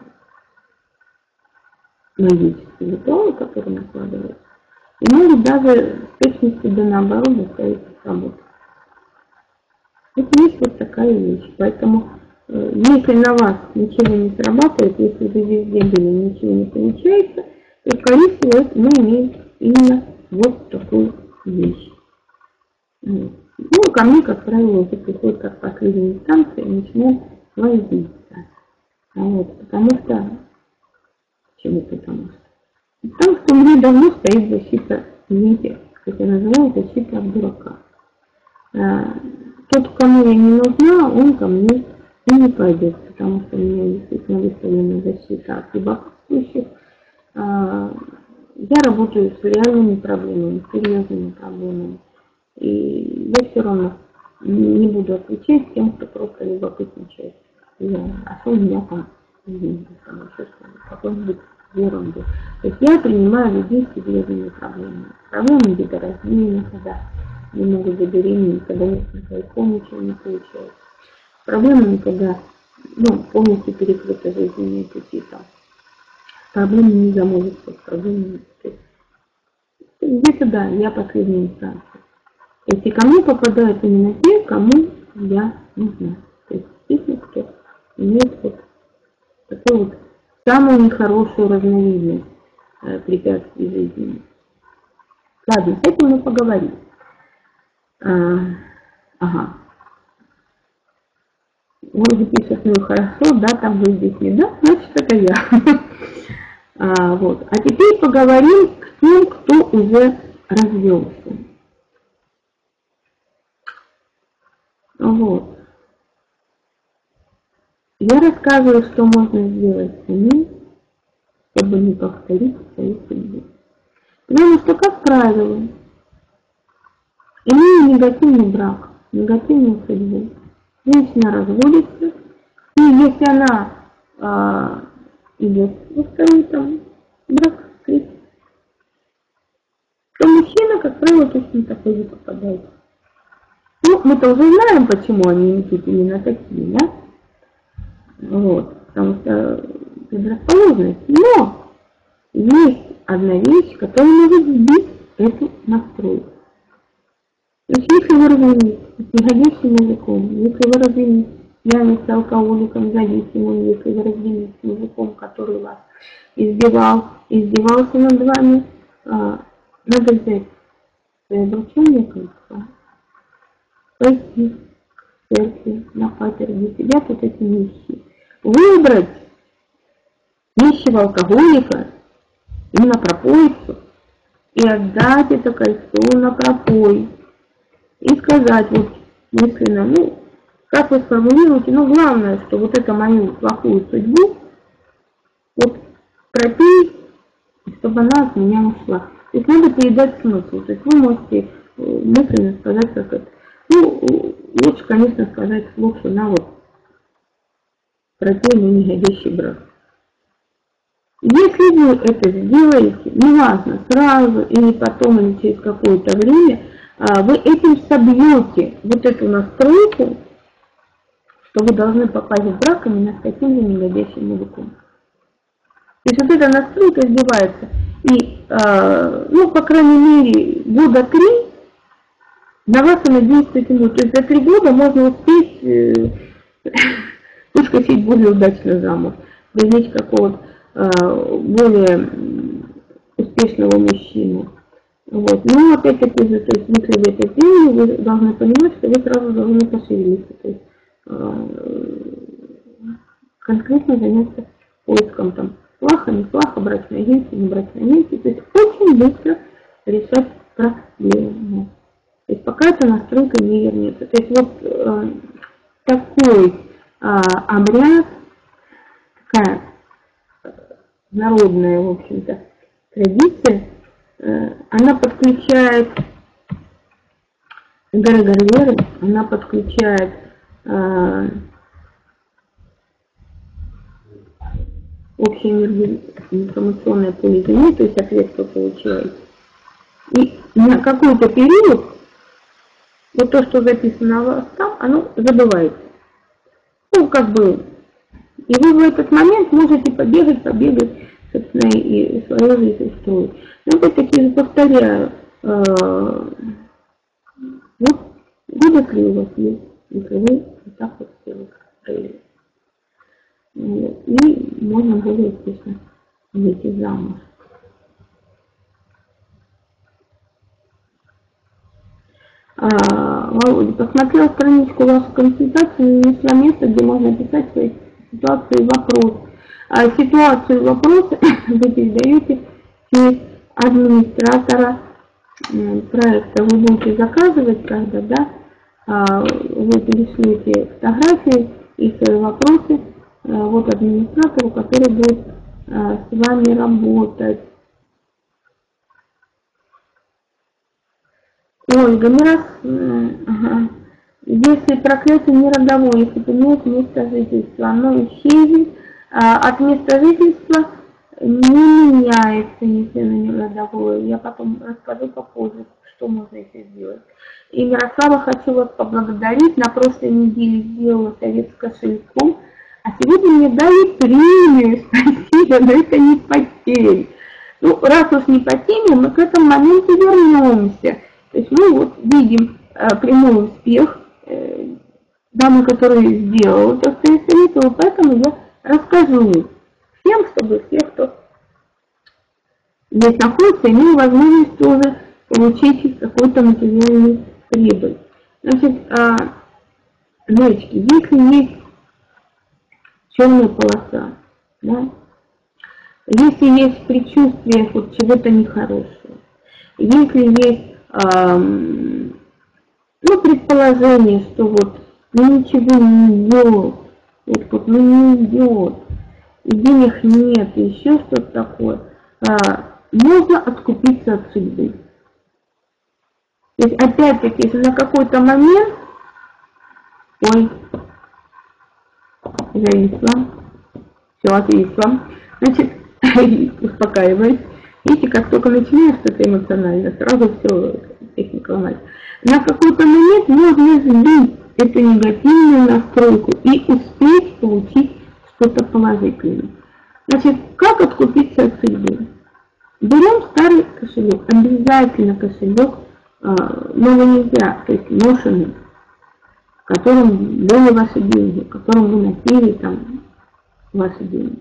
магические ритуалы, которые накладываются, и могут даже с точностью да наоборот заставить их работать. Это есть вот такая вещь. Поэтому если на вас ничего не срабатывает, если вы везде были, ничего не получается, то, скорее всего, мы имеем именно вот такую вещь. Ну, ко мне, как правило, это приходит как последняя инстанция и начинает воздействовать. Вот, потому что Почему? Потому что. Потому что у меня давно стоит защита, видите, как я называю, защита от дурака. Тот, кому я не нужна, он ко мне и не пойдет, потому что у меня действительно выставлена защита от любопытствующих. Я работаю с реальными проблемами, серьезными проблемами. И я все равно не буду отвечать тем, кто просто любопытничает. А что у меня там, какой-нибудь ерунду. То есть я принимаю людей с серьезными проблемами. Проблемы деторождения, когда не могут забеременеть, когда нет никакого, ничего не получается. Проблемами, когда ну, полностью перекрыты жизненные пути там. Проблемы не замолвятся, проблемы. Где-то да, я последняя инстанция. То есть и ко мне попадают именно те, кому я нужна. То есть действительно, кто имеет вот такую вот самую нехорошую разновидность э, препятствий жизни. Ладно, с этим мы поговорим. А, ага. Может пишет, ну хорошо, да, там вы здесь не, да, значит это я. а, вот. А теперь поговорим с тем, кто уже развелся. Вот. Я рассказываю, что можно сделать самим, чтобы не повторить свою судьбу. Потому что, как правило, имея негативный брак, негативную судьбу, женщина разводится, и если она а, идет во второй там, брак, то мужчина, как правило, точно такой же попадает. Ну, мы-то уже знаем, почему они идут именно такие, да? Вот, потому что предрасположенность. Но есть одна вещь, которая может сбить эту настройку. То есть, если вы развелись с негодящим мужиком, если вы развелись с пьяницей, алкоголиком, зависимым, если вы развелись с мужиком, который вас избивал, издевался над вами, надо взять свои обручальные кольца, пойти в церкви, на патер, где сидят вот эти нищие. Выбрать нищего алкоголика и на пропойцу, и отдать это кольцо на пропой. И сказать вот мысленно, ну, как вы сформулируете, ну, главное, что вот это мою плохую судьбу, вот пропей, чтобы она от меня ушла. То есть надо передать смысл. То есть вы можете мысленно сказать, как это. Ну, лучше, конечно, сказать вслух, что на вот, пропей мой негодящий брак. Если вы это сделаете, неважно, сразу или потом, или через какое-то время, вы этим собьете вот эту настройку, что вы должны попасть в брак именно с таким же негодящим мужиком. То есть вот эта настройка сбивается. И, ну, по крайней мере, года три на вас она действует не будет. То есть за три года можно успеть выскочить более удачно замуж, привлечь какого-то более успешного мужчину. Вот. Но опять-таки, то есть, если вы это сделали, вы должны понимать, что вы сразу должны пошевелиться. То есть, конкретно заняться поиском там флаха, не флаха, брачной агенции, не брачной агенции. То есть очень быстро решать проблему. То есть пока эта настройка не вернется. То есть вот э, такой э, обряд, такая народная, в общем-то, традиция, э, она подключает эгрегор веры, она подключает э, общее информационное поле Земли, то есть ответ, что получаете. И на какой-то период вот то, что записано у вас там, оно забывается. Ну, как бы, и вы в этот момент можете побегать, побегать, собственно, и свою жизнь устроить. Но опять-таки, повторяю, э, вот, года три у вас есть, если вы вот так вот сделаете. И можно более успешно выйти замуж. А, Володя, посмотрела страничку вашей консультации и нашла место, где можно писать свои ситуации и вопросы. А ситуацию и вопросы вы передаете через администратора проекта. Вы будете заказывать, когда, да, вы перешлете фотографии и свои вопросы вот администратору, который будет с вами работать. Ольга, Мирос... ага. Если проклятие не родовое, если поменять место жительства, оно исчезнет, а от места жительства не меняется, если оно не родовое. Я потом расскажу попозже, что можно еще сделать. И, Мирослава, хочу вас поблагодарить. На прошлой неделе сделала совет с кошельком, а сегодня мне дали премию. Спасибо, но это не по теме. Ну, раз уж не по теме, мы к этому моменту вернемся. То есть мы вот видим э, прямой успех э, дамы, которая сделала то, что я советовала, поэтому я расскажу всем, чтобы все, кто здесь находится, имел возможность тоже получить какой-то материальный прибыль. Значит, э, девочки, если есть черная полоса, да, если есть предчувствие вот чего-то нехорошего, если есть эм, ну, предположение, что вот ну, ничего не идет, вот, вот ну, не идет, и денег нет, и еще что-то такое, а, можно откупиться от судьбы. То есть, опять-таки, если на какой-то момент, ой, зависла, все, отвисла, значит, успокаиваюсь. Видите, как только начинаешь что-то эмоционально, сразу все, техника ломать. На какой-то момент можно сбить эту негативную настройку и успеть получить что-то положительное. Значит, как откупиться от судьбы? Берем старый кошелек, обязательно кошелек, новый нельзя, то есть ношенный, в котором были ваши деньги, в котором вы носили там ваши деньги.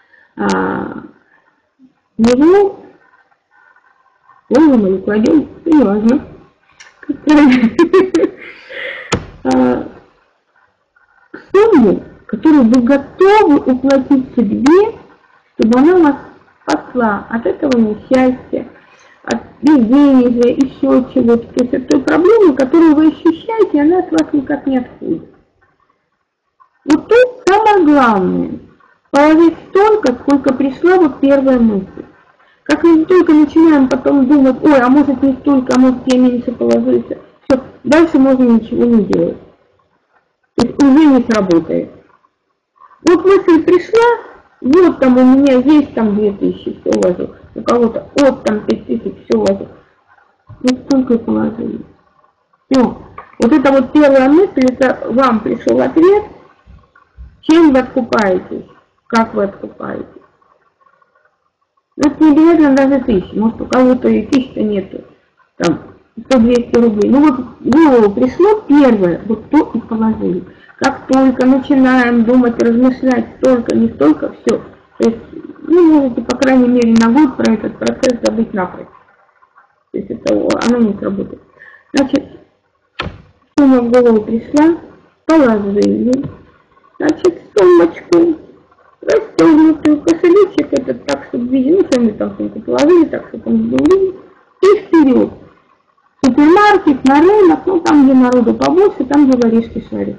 Его ложим или кладем, не важно. Сумму, которую вы готовы уплатить судьбе, чтобы она вас спасла от этого несчастья, от безденежья, еще чего-то. То есть от той проблемы, которую вы ощущаете, она от вас никак не отходит. Вот тут самое главное – положить столько, сколько пришла вот первая мысль. Как мы только начинаем потом думать, ой, а может не столько, а может я меньше положу, все, дальше можно ничего не делать. То есть уже не сработает. Вот мысль пришла, вот там у меня есть там две тысячи, все уложу. У кого-то от там пять тысяч, все уложу. Вот столько и положили. Все. Вот это вот первая мысль, это вам пришел ответ, чем вы откупаетесь, как вы откупаетесь. Это не обязательно даже тысячи, может у кого-то и тысячи-то нету, там, сто-двести рублей. Ну вот в голову пришло первое, вот то и положили. Как только начинаем думать, размышлять, столько, не столько, все. То есть, ну, можете, по крайней мере, на год про этот процесс забыть напрочь. То есть это, оно не сработает. Значит, сумма в голову пришла, положили. Значит, сумочку. Расстегнутый кошелечек, это так, чтобы видели, ну, сами там сумку положили, так, чтобы он был виден, и вперед. Супермаркет, на рынок, ну, там, где народу побольше, там, где воришки шарятся.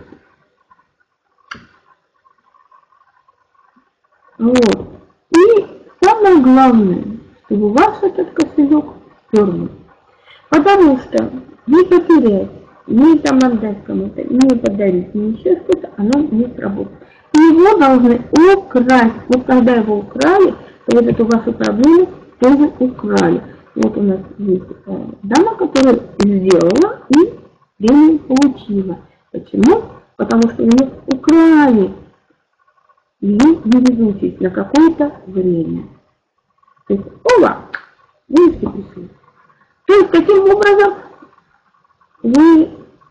Вот. И самое главное, чтобы ваш этот кошелек стернул. Потому что не потерять, не там отдать кому-то, не подарить, не еще что-то, оно не сработает. И его должны украсть. Вот когда его украли, то вот эту вашу проблему тоже украли. Вот у нас есть дама, которая сделала и премию получила. Почему? Потому что у них украли ее невезучесть на какое-то время. То есть, оба, вы все пришли. То есть, таким образом, вы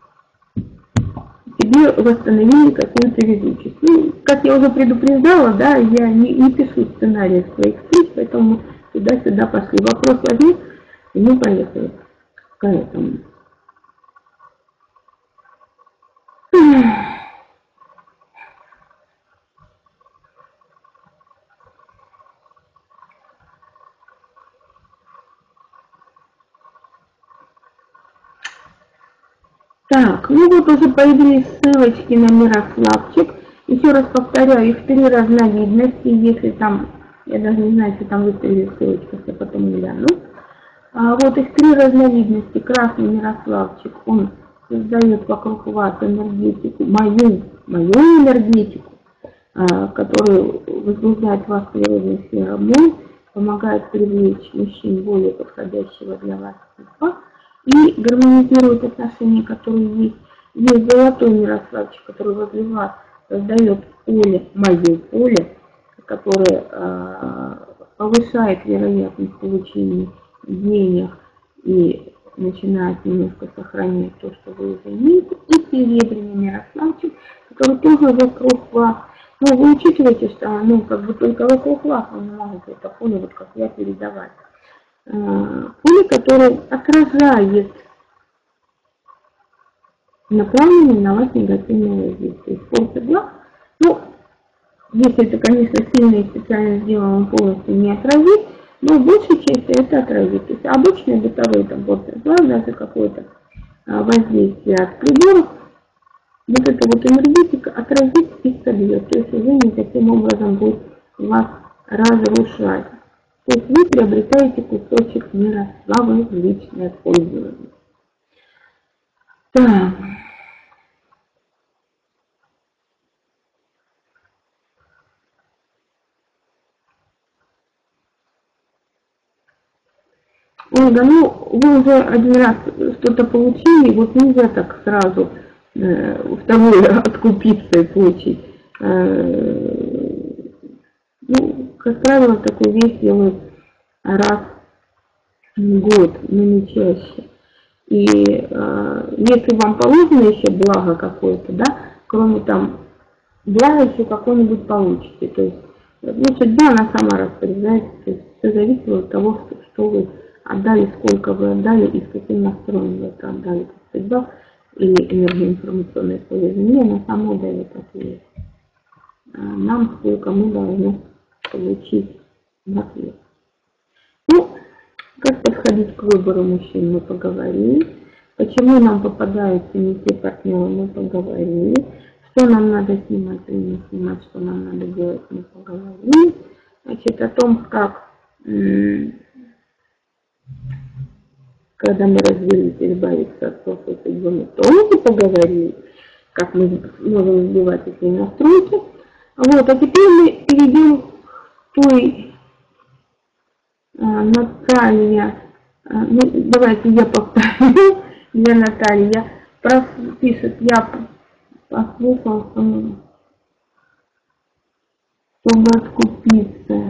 себе восстановили какую-то везучесть. Ну, как я уже предупреждала, да, я не, не пишу сценарий своих встреч, поэтому сюда-сюда пошли. Вопрос возник, и мы поехали к этому. Так, ну вот уже появились ссылочки на Мирославчик. Еще раз повторяю, их три разновидности. Если там, я даже не знаю, если там выставили ссылочку, я потом гляну. А вот их три разновидности. Красный Мирославчик, он создает вокруг вас энергетику, мою, мою энергетику, который возбуждает вас природных феромон, помогает привлечь мужчин более подходящего для вас типа и гармонизирует отношения, которые есть. Есть золотой Мирославчик, который возле вас создает поле, мое поле, которое э, повышает вероятность получения денег и начинает немножко сохранять то, что вы уже имеете. И серебряный Мирославчик, который тоже вокруг вас. Ну, вы учитываете, что ну, как бы только вокруг вас вы не можете это поле, вот как я, передавать. Поле, которое отражает направленные на вас негативные воздействия. Используйте глаз. Ну, если это, конечно, сильно и специально сделано, он полностью не отразит, но в большей части это отразит. То есть обычные бытовые там порции глаз, даже какое-то воздействие от приборов, вот эта вот энергетика отразит и собьет. То есть уже не таким образом будет вас разрушать. То есть вы приобретаете кусочек мира славы в личное пользование. Так. Ольга, ну вы уже один раз что-то получили, вот нельзя так сразу э, второе откупиться и получить. Э, ну, как правило, такую вещь делают раз в год, но не чаще. И э, если вам положено еще благо какое-то, да, кроме там блага еще какое-нибудь получите. То есть, ну, судьба она сама распоряжается, то есть все зависит от того, что, что вы отдали, сколько вы отдали и с каким настроем вы это отдали. То есть судьба или энергоинформационное поведение, она сама дает ответ. А нам сколько мы должны получить в ответ. Ну, как подходить к выбору мужчин, мы поговорили. Почему нам попадаются не те партнеры, мы поговорили. Что нам надо снимать или не снимать, что нам надо делать, мы поговорили. Значит, о том, как, когда мы развились, избавиться от прошлой судьбы, мы тоже поговорили. Как мы можем сбивать эти настройки. Вот, а теперь мы перейдем к той Наталья, ну, давайте я повторю для Натальи. Я пишет, я послушал, чтобы откупиться.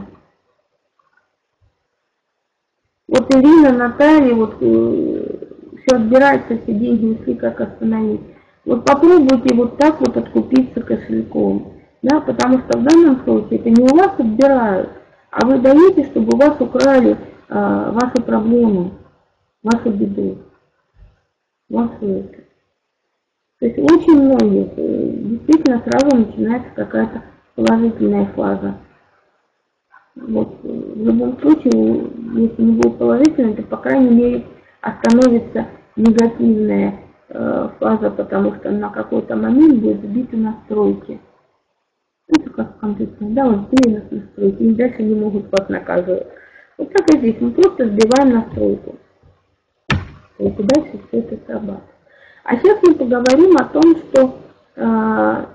Вот Ирина, Наталья, вот все отбирается, все деньги ушли, как остановить. Вот попробуйте вот так вот откупиться кошельком, да, потому что в данном случае это не у вас отбирают, а вы даете, чтобы у вас украли а, ваши проблемы, ваши беды, ваши это. То есть очень многих действительно сразу начинается какая-то положительная фаза. Вот, в любом случае, если не будет положительной, то, по крайней мере, остановится негативная э, фаза, потому что на какой-то момент будет сбиты настройки. Это как в компьютере, да, вот сбили нас настройки, и дальше не могут вас наказывать. Вот так и здесь, мы просто сбиваем настройку. И дальше все это срабатывает. А сейчас мы поговорим о том, что э,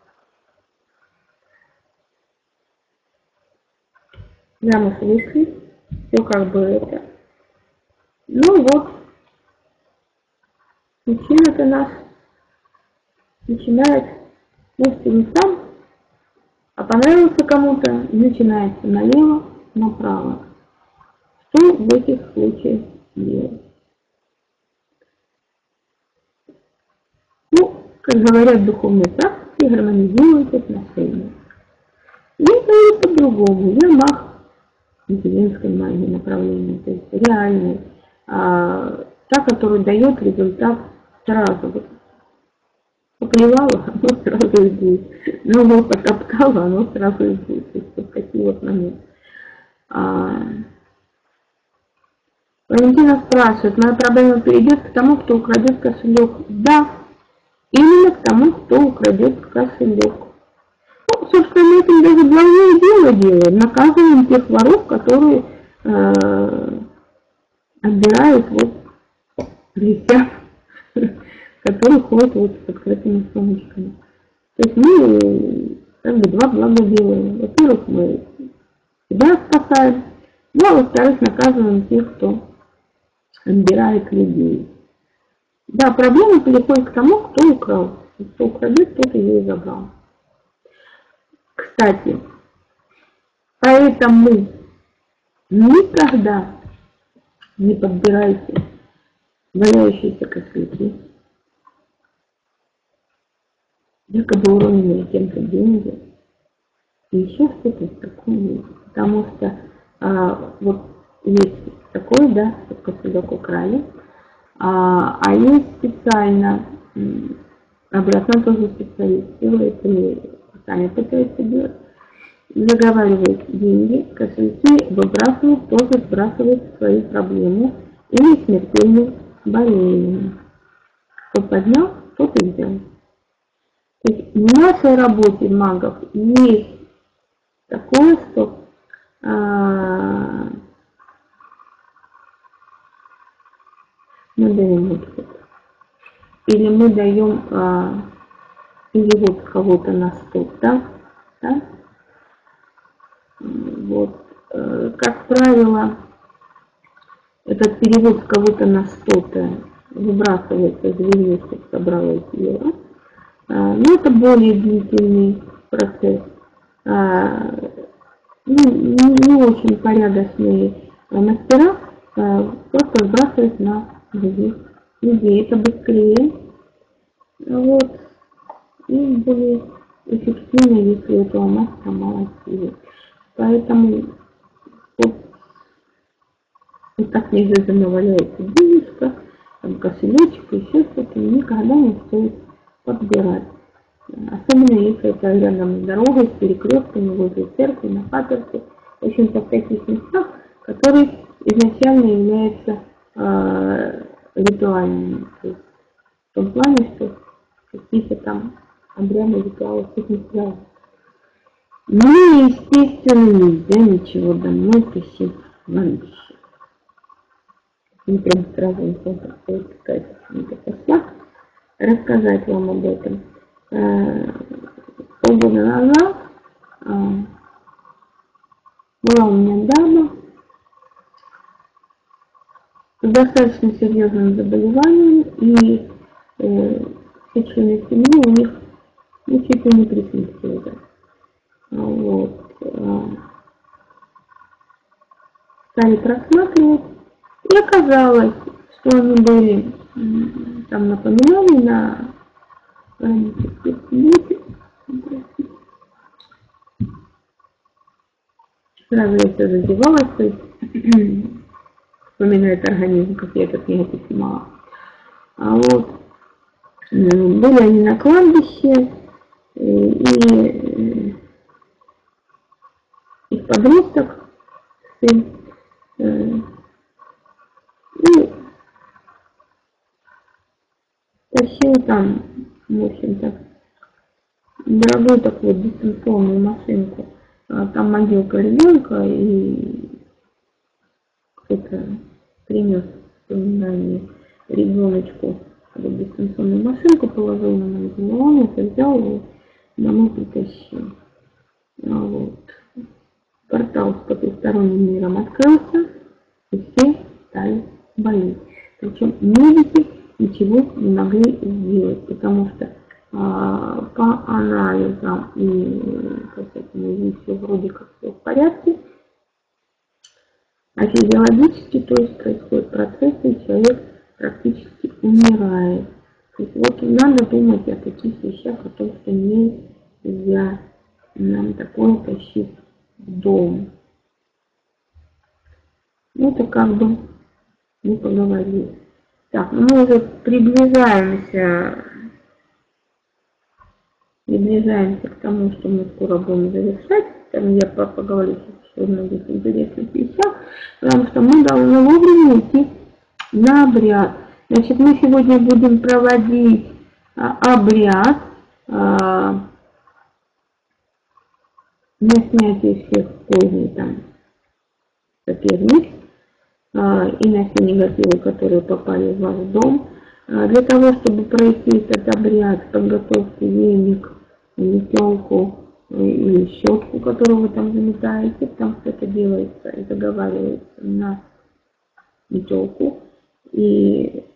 замуж вышли, все как бы это. Ну вот, мужчина-то наш начинает, может и не сам, а понравился кому-то, и начинается налево, направо. Что в этих случаях делать? Ну, как говорят духовные практики, гармонизируют отношения. Я говорю по-другому. Я маг материнской магии направления, то есть реальный, а, та, которая дает результат сразу. Вот поплевала, оно сразу и будет. Ногу потоптала, оно сразу и будет. То есть вот такие вот моменты. А, Валентина спрашивает, моя проблема перейдет к тому, кто украдет кошелек? Да, именно к тому, кто украдет кошелек. Ну, собственно, мы этим даже главное дело делаем. Наказываем тех воров, которые э, отбирают вот вещах, которые ходят вот с открытыми сумочками. То есть мы как бы два блага делаем. Во-первых, мы себя спасаем, ну а во-вторых, наказываем тех, кто отбирает людей. Да, проблема переходит к тому, кто украл. Кто украдет, тот ее и забрал. Кстати, поэтому никогда не подбирайте валяющиеся кошельки, якобы уроненные кем-то деньги, и еще что-то такое. Потому что а, вот есть такое, да, что кошелек украли, а, а есть специально, обратно тоже специалист делает, или сами пытаются делать, заговаривают деньги, кошельки выбрасывают, тоже сбрасывают свои проблемы или смертельные болезни. Кто поднял, тот и взял. То есть в нашей работе магов есть такое, что а, мы даем вот, или мы даем а, перевод кого-то на сто, да? Да? Вот, э, как правило, этот перевод с кого-то на сто-то выбрасывается зверью, чтобы собралось евро. А, но это более длительный процесс. А, ну, не, не очень порядочные мастера а, просто сбрасывают на других людей. Это быстрее, вот, и более эффективно, если у этого мастера мало силы. Поэтому вот, вот так неожиданно валяется денежка, там кошелечек, еще что-то, никогда не стоит подбирать. Особенно если это рядом с дорогой, с перекрестками, возле церкви, на паперте, в общем-то в таких местах, которые изначально являются э, ритуальными. То есть в том плане, что какие-то там обряды, ритуалы всех не связаны. Ну и, естественно, нельзя ничего домой тащить в ваннище. Не прям сразу не хочется сказать, что посла, рассказать вам об этом. Полгода назад была у меня дама с достаточно серьезным заболеванием, и э, все члены семьи у них ну, чуть ли не при смерти уже. Вот. Стали просматривать, и оказалось, что они были там напоминали на сразу я все задевалась, то есть вспоминает организм, как я этот негатив снимала. А вот были они на кладбище, и их подросток, сын, и тащил там, в общем-то, дорогую такую дистанционную машинку. Там могилка ребенка, и кто-то принес вспоминание ребеночку дистанционную машинку, положил на могилу, он это взял и домой притащил. Вот. Портал с потусторонним миром открылся, и все стали болеть. Причем медики ничего не могли сделать, потому что а, по анализам и как это, все вроде как все в порядке, а физиологически, то есть происходят процессы, и человек практически умирает. То есть вот надо думать о таких вещах, о том, что нельзя нам такое тащить в дом. Ну, это как бы мы поговорили. Так, мы уже приближаемся, приближаемся к тому, что мы скоро будем завершать. Там я поговорю о многих интересных вещах, потому что мы должны вовремя идти на обряд. Значит, мы сегодня будем проводить а, обряд а, на снятие всех поздних там соперниц а, и на все негативы, которые попали в ваш дом. А, для того, чтобы пройти этот обряд, подготовьте веник, метелку или щетку, которую вы там заметаете, там что-то делается и заговаривается на метелку. И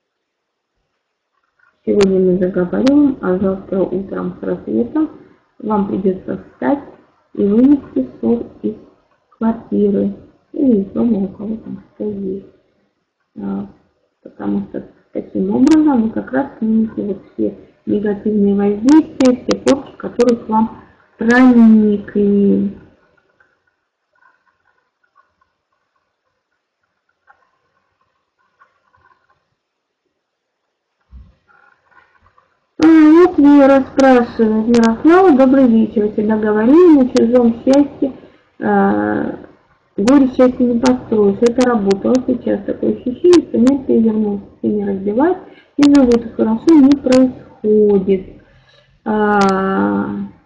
сегодня мы заговариваем, а завтра утром с рассветом вам придется встать и вынести ссор из квартиры или из дома, у кого там что есть. А, потому что таким образом вы как раз снимете вот все негативные воздействия, все порчи, которые к вам проникли. А, вот Вера спрашивает: Мирослава, добрый вечер. Всегда говорили, на чужом счастье, э, горе счастья не построишь. Это работало сейчас. Такое ощущение, что нет, ты вернулся, ты не раздевать, и живут хорошо, не происходит. А,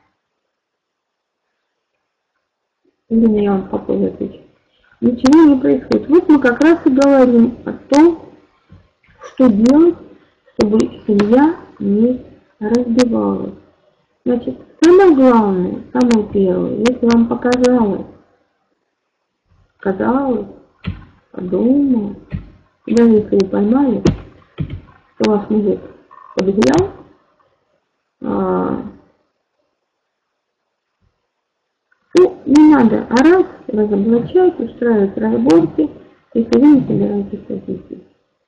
или я вам попозже отвечу. Ничего не происходит. Вот мы как раз и говорим о том, что делать, чтобы семья не разбивалась. Значит, самое главное, самое первое, если вам показалось, казалось, подумал, даже если вы поймали, что ваш мужик подгулял, а, ну, не надо орать, разоблачать, устраивать разборки, если вы не собираетесь это делать.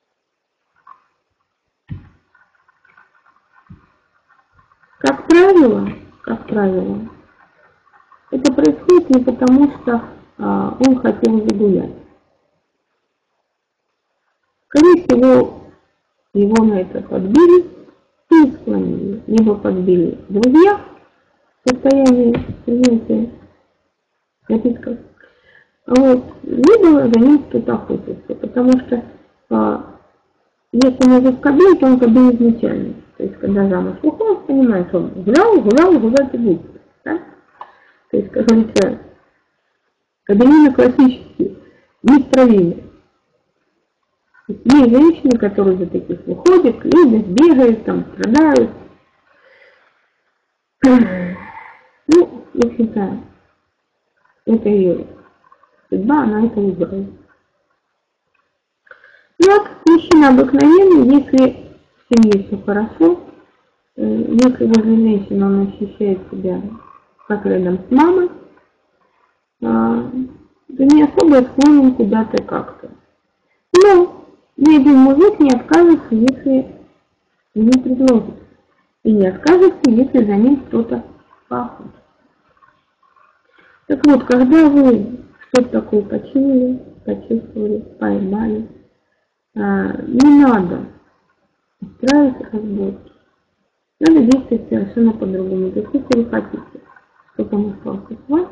Как правило, как правило, это происходит не потому, что а, он хотел загулять. Скорее всего, его на это подбили и склонили. Либо подбили друзья в состоянии принятия напитков, вот, либо за ним кто-то охотится, потому что а, если мужик кобель, то он кобель изначально. То есть, когда замуж выходит, понимаешь, он гулял, гулял, гулять и будет. Да? То есть, как говорится, кобелина классические, неисправимые. Есть женщины, которые за таких выходят, любят, бегают, там, страдают. Ну, в общем-то, это ее судьба, она это выбирает. Вот, мужчина обыкновенный, если в семье все хорошо, если возле женщины он ощущает себя как рядом с мамой, то не особо склонен куда-то как-то. Но ни один мужик не откажется, если ему предложат. И не откажется, если за ним кто-то пахнет. Так вот, когда вы что-то такое почуяли, почувствовали, поймали, не надо устраивать разборки. Надо действовать совершенно по-другому. То есть, если вы хотите, чтобы он остался с вас,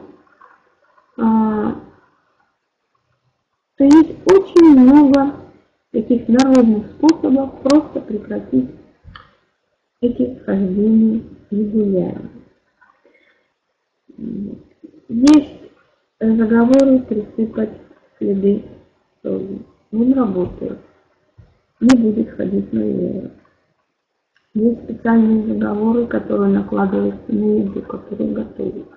то есть очень много таких народных способов просто прекратить эти хождения и гуляния. Есть заговоры присыпать следы соли. Он работает. Не будет ходить на веру. Есть специальные заговоры, которые накладываются на еду, которую готовят.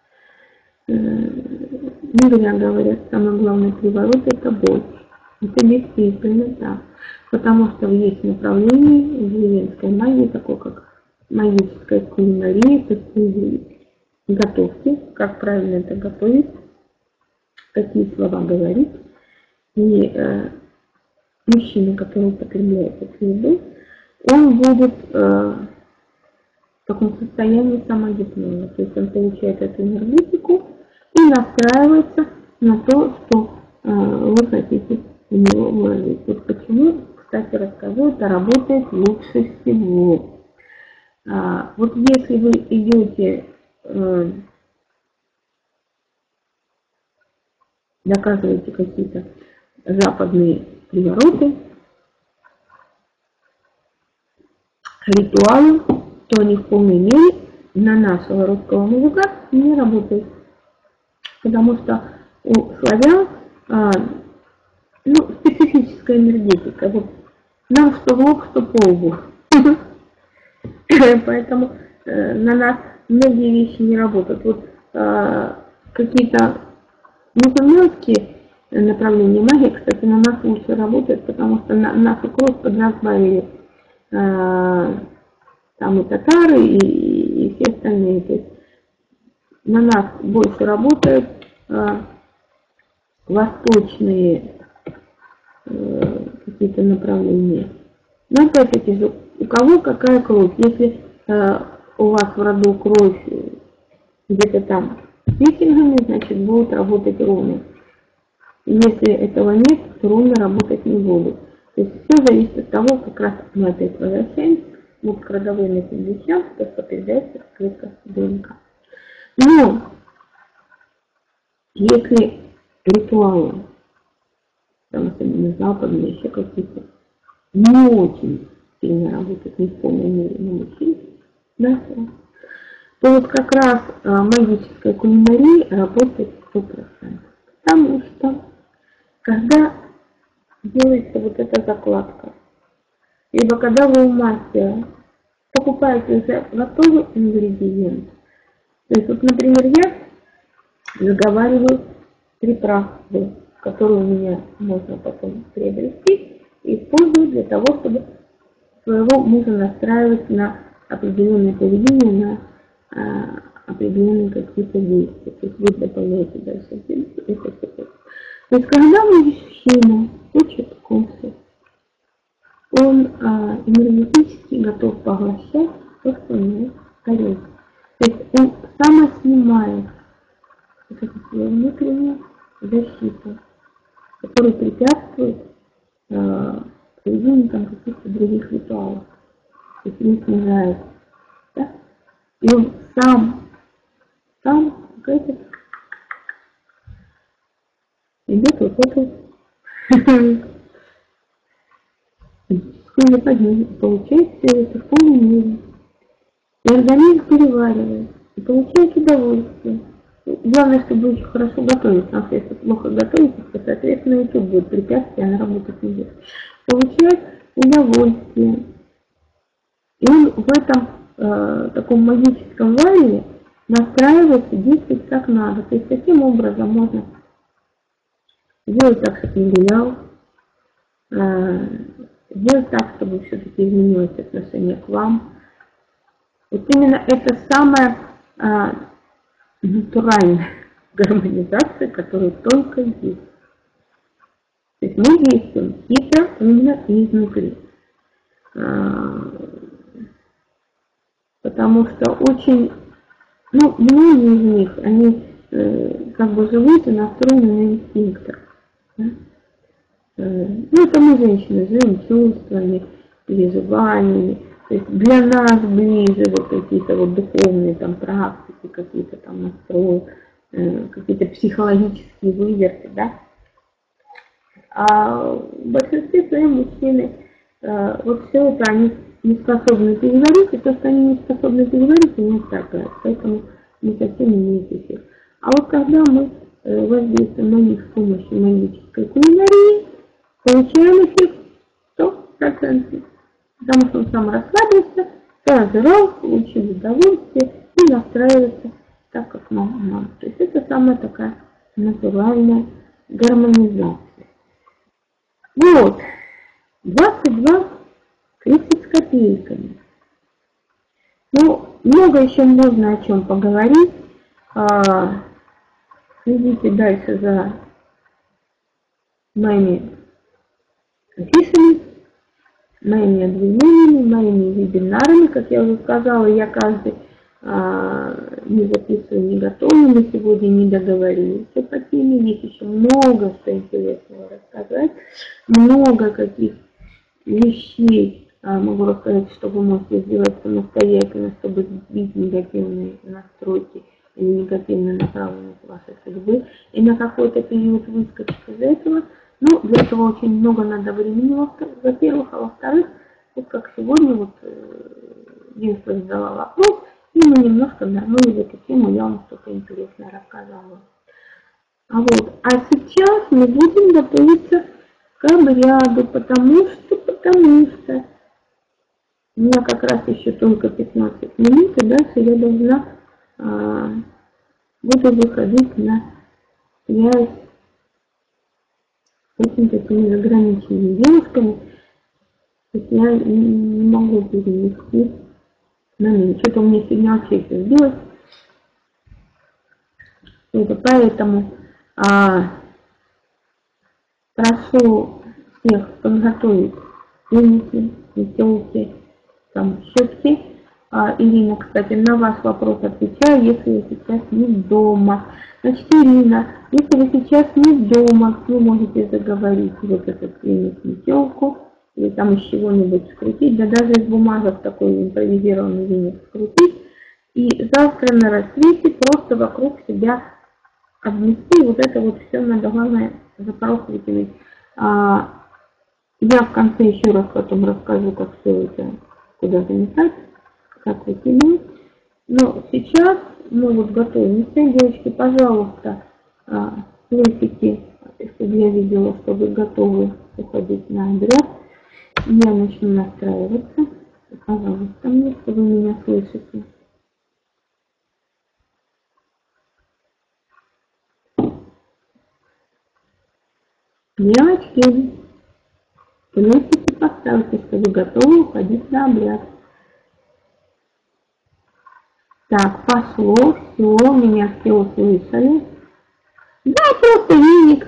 Не зря говорят, самый главный приворот – это боль. Это действительно так. Потому что есть направление в деревенской магии, такое как магическая кулинария, то есть готовьте, как правильно это готовить, какие слова говорить. И э, мужчина, который употребляет эту еду, он будет э, в таком состоянии самогипноза. То есть он получает эту энергетику и настраивается на то, что э, вы хотите в него вложить. Вот почему, кстати, расскажу, это работает лучше всего. А, вот если вы идете э, доказываете какие-то западные привороты, ритуалы, то они в полной мере на нашего русского мужика не работают. Потому что у славян а, ну, специфическая энергетика. Вот нам что в лоб, что по лбу. Поэтому э, на нас многие вещи не работают. Вот э, какие-то мелкие направления магии, кстати, на нас лучше работают, потому что на, нашу кровь подразбавили э, там и татары, и, и все остальные. То есть на нас больше работают э, восточные э, какие-то направления. Но опять-таки же, у кого какая кровь. Если э, у вас в роду кровь где-то там с викингами, значит будут работать руны. Если этого нет, то руны работать не будут. То есть все зависит от того, как раз мы опять возвращаемся вот к родовым этим вещам, то, что передается в клетках ДНК. Но если ритуалы, там особенно западные, еще какие-то, не очень сильно работают, не в полной мере, но очень, да, то вот как раз а, магическая кулинария работает сто процентов. Потому что, когда делается вот эта закладка, либо когда вы у мастера покупаете уже готовый ингредиент, то есть вот, например, я заговариваю приправы, которые у меня можно потом приобрести и использовать для того, чтобы своего мужа настраивать на определенное поведение, на а, определенные какие-то действия. То есть вы добавляете дальше это все. То есть когда мужчина хочет кушать, он а, энергетически готов поглощать то, что у него тарелка. То есть он самоснимает вот эту свою внутреннюю защиту, которая препятствует э, проведению там каких-то других ритуалов. То есть не снижает. Да? И он сам, сам какая-то идет вот эту физическую подъем, получает все это в полной мере. И организм переваривает, и получает удовольствие. Главное, чтобы очень хорошо готовить, потому что если плохо готовите, то, соответственно, YouTube будет препятствие, она работать не будет. Получает удовольствие. И он в этом э, таком магическом варианте настраивается, действует как надо. То есть таким образом можно сделать так, чтобы не гулял, э, сделать так, чтобы все-таки изменилось отношение к вам. Вот именно это самое э, натуральная гармонизация, которая только есть. То есть мы действуем хитро именно изнутри. Потому что очень, ну, многие из них, они э, как бы живут и настроены на инстинктах. Да? Э, ну, это мы, женщины, живем чувствами, переживаниями. То есть для нас ближе вот какие-то вот духовные там практики, какие-то там настрои, э, какие-то психологические выверты, да. А в большинстве своем мужчины э, вот все это они не способны переварить, и то, что они не способны переварить, они отторгают, поэтому не совсем имеют эффект. А вот когда мы э, воздействуем на них с помощью магической кулинарии, получаем эффект сто процентов. Потому что он сам расслабился, прожрал, получил удовольствие и настраивается так, как нам надо. То есть это самая такая натуральная гармонизация. Вот, двадцать два тридцать с копейками. Ну, много еще можно о чем поговорить. А, следите дальше за моими афишами, моими объявлениями, моими вебинарами. Как я уже сказала, я каждый а, не записываю, не готовлю, на сегодня не договорились по теме. Есть еще много что интересного рассказать, много каких вещей а, могу рассказать, что вы можете сделать самостоятельно, чтобы сбить негативные настройки или негативную направленность вашей судьбы. И на какой-то период выскочить из этого. Ну, для этого очень много надо времени, во-первых, а во-вторых, вот как сегодня, вот Динка задала вопрос, и мы немножко нырнули в эту тему, я вам что-то интересное рассказала. А вот, а сейчас мы будем готовиться к обряду, потому что, потому что у меня как раз еще только пятнадцать минут, и дальше я должна а, буду выходить на связь с этими такими заграничными девушками. То есть я не могу перенести на них. Что-то у меня сегодня вообще все сбилось. Это поэтому а, прошу всех подготовить веники, метелки, там, щетки. А, Ирина, кстати, на ваш вопрос отвечаю, если вы сейчас не дома. Значит, Ирина, если вы сейчас не дома, вы можете заговорить вот этот веник, метелку, или там из чего-нибудь скрутить, да даже из бумажек такой импровизированный веник скрутить. И завтра на рассвете просто вокруг себя обнести, вот это вот все надо, главное, за порог выкинуть. А, я в конце еще раз потом расскажу, как все это куда заметать, как выкинуть. Но сейчас мы вот готовимся. Девочки, пожалуйста, плюсики, чтобы я видела, что вы готовы уходить на обряд. Я начну настраиваться. Пожалуйста, мне, чтобы вы меня слышите. Девочки, плюсики поставьте, что вы готовы уходить на обряд. Так, пошло, все, меня все услышали. Да, просто веник.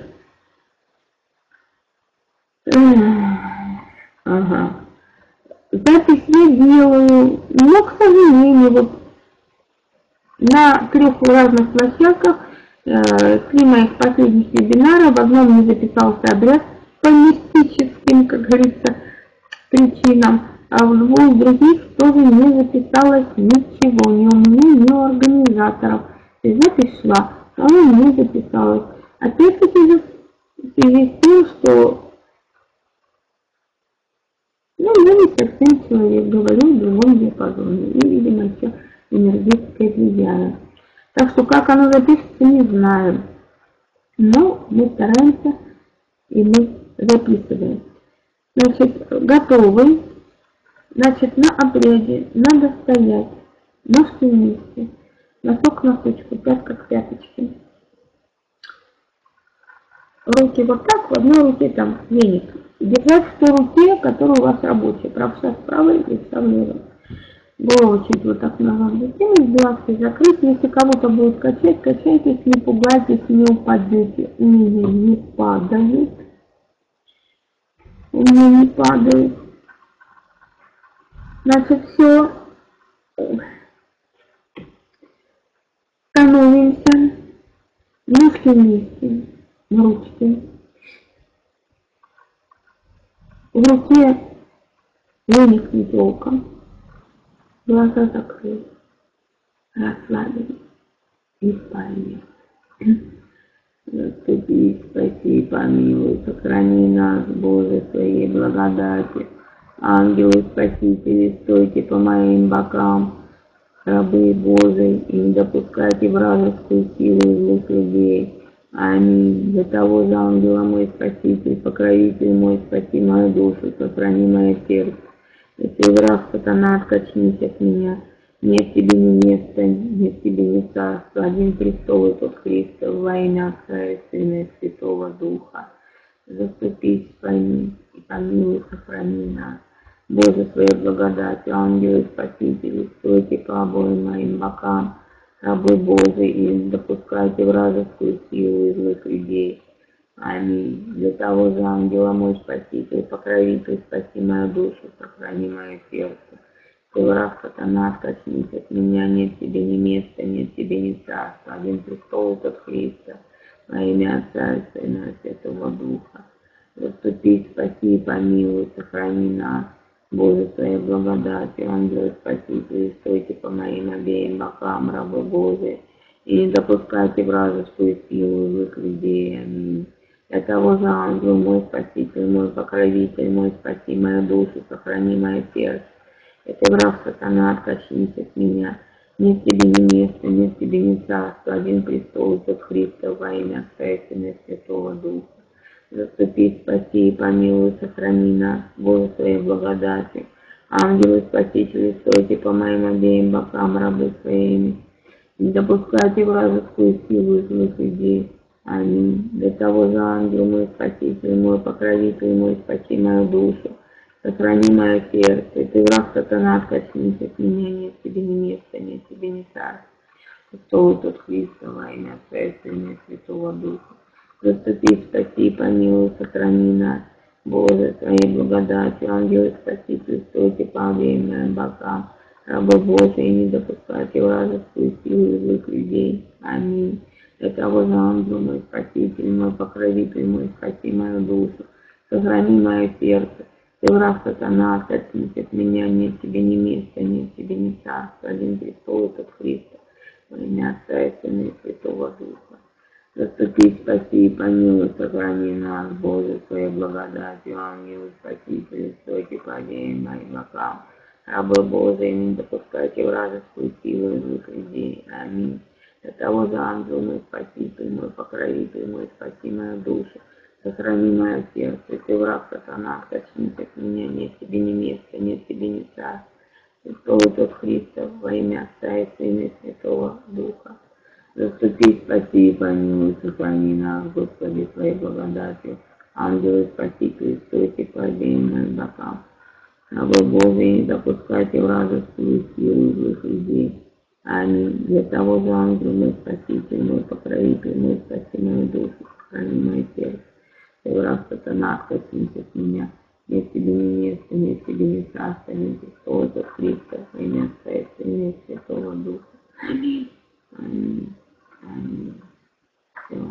Ага. Запись я делаю, но, к сожалению, вот на трех разных площадках э, три моих последних вебинара, в одном не записался обряд по мистическим, как говорится, причинам, а в двух других тоже не записалось ничего, ни у меня, ни у организаторов. И запись шла, а она не записалась. Опять-таки в связи с тем, что ну, я не совсем человек, говорю в другом диапазоне. И, видимо, еще энергетикой влияет. Так что, как оно запишется, не знаю. Но мы стараемся, и мы записываем. Значит, готовы. Значит, на обряде надо стоять. Ножки вместе. Носок к носочку, пятка к пяточке. Руки вот так, в одной руке там веник. Держать в той руке, которая у вас рабочая. Правша с правой, левша влево. Голову чуть вот так назад затянуть, глазки закрыть. Если кого-то будет качать, качайтесь, не пугайтесь, не упадете. У меня не падает. У меня не падает. Значит, все. Становимся. Ножки вместе. Ручки. В руке веник, метелка. Глаза закрыты. Расслабились. И спали. Заступи, спаси, помилуй, сохрани нас, Боже, своей благодати. Ангелы, спасители, стойте по моим бокам. Рабы Божии, и не допускайте вражескую силу злых людей. Аминь. Для того же ангела мой спаситель, покровитель мой, спаси мою душу, сохрани мое сердце. Если враг сатана, откачнись от меня. Нет тебе ни места, нет тебе ни царства. Один престол и тот Христов, во имя Отца и Сына и Святого Духа. Заступись, пойми и помилуй, сохрани нас. Боже, своей благодатью, ангелы спасители, стойте по обоим моим бокам. Рабы Божии, и не допускайте вражескую силу и злых людей. Аминь. Для того же ангела мой спаситель, покровитель, спаси мою душу, сохрани мое сердце. Ты враг сатана, откачнись от меня, нет тебе ни места, нет тебе ни царства. Один престол тот Христа, во имя Отца и Сына и Святого Духа. Заступись, спаси и помилуй, сохрани нас. Боже, своей благодати, ангелы спасители, стойте по моим обеим бокам, рабы Божии, и не допускайте вражескую силу злых людей. Аминь. Для того же ангел мой спаситель, мой покровитель, мой спаси мою душу, сохрани мое сердце. Это враг сатана, откачнись от меня. Нет тебе ни места, нет тебе ни царства, один престол, Иисус Христос, во имя Отца и Сына и Святого Духа. Заступи, спаси и помилуй, сохрани нас, Боже, своей благодати. Ангелы, спасители, стойте по моим обеим бокам, рабы своими. Не допускайте вражескую силу и злых людей. Аминь. Для того же ангел мой спаситель, мой покровитель, мой спаси мою душу. Сохрани мое сердце, и ты, враг сатана, откачнись от меня, нет тебе ни места, нет тебе ни царства. Престол тот Христа, во имя Отца и Сына и Святого Духа. Заступи, спаси, помилуй, сохрани нас, Боже, своей благодатью, ангелы спаситель, стойте по обеим моим бокам, рабы Божии, не допускайте вражескую силу и злых людей. Аминь. Для того же ангел мой спаситель, мой покровитель, мой спаси мою душу, сохрани мое сердце. Ты, враг сатана, откатись от меня, нет тебе ни места, нет тебе ни царства, один престол этот Христа, во имя Отца и Сына и Святого Духа. Заступи, спаси и помилуй, сохрани нас, Боже, своей благодатью, ангелы, спасители, стойте по обеим моим бокам, рабы Божии, не допускайте вражескую силу и злых людей. Аминь. Для того же ангел мой спаситель, мой покровитель, мой спаси мою душу. Сохрани мое сердце, ты, враг сатана, откачнись от меня, нет тебе ни места, нет тебе ни царства. Престол тот Христов, во имя Отца и Сына и Святого Духа. Заступи, спаси и помилуй, сохрани нас, Господи, своей благодатью. Ангелы, спасители, стойте по обеим моим бокам. Рабы Божии, не допускайте вражескую силу злых людей. Аминь. Для того же ангел мой спаситель, мой покровитель, мой спаси мою душу, сохрани мое сердце. Ты, враг сатана, откачнись от меня. Нет тебе ни места, нет тебе ни царства, нет престол тот Христа, во имя Отца и Сына и Святого Духа. Аминь. Аминь. Аминь. Все.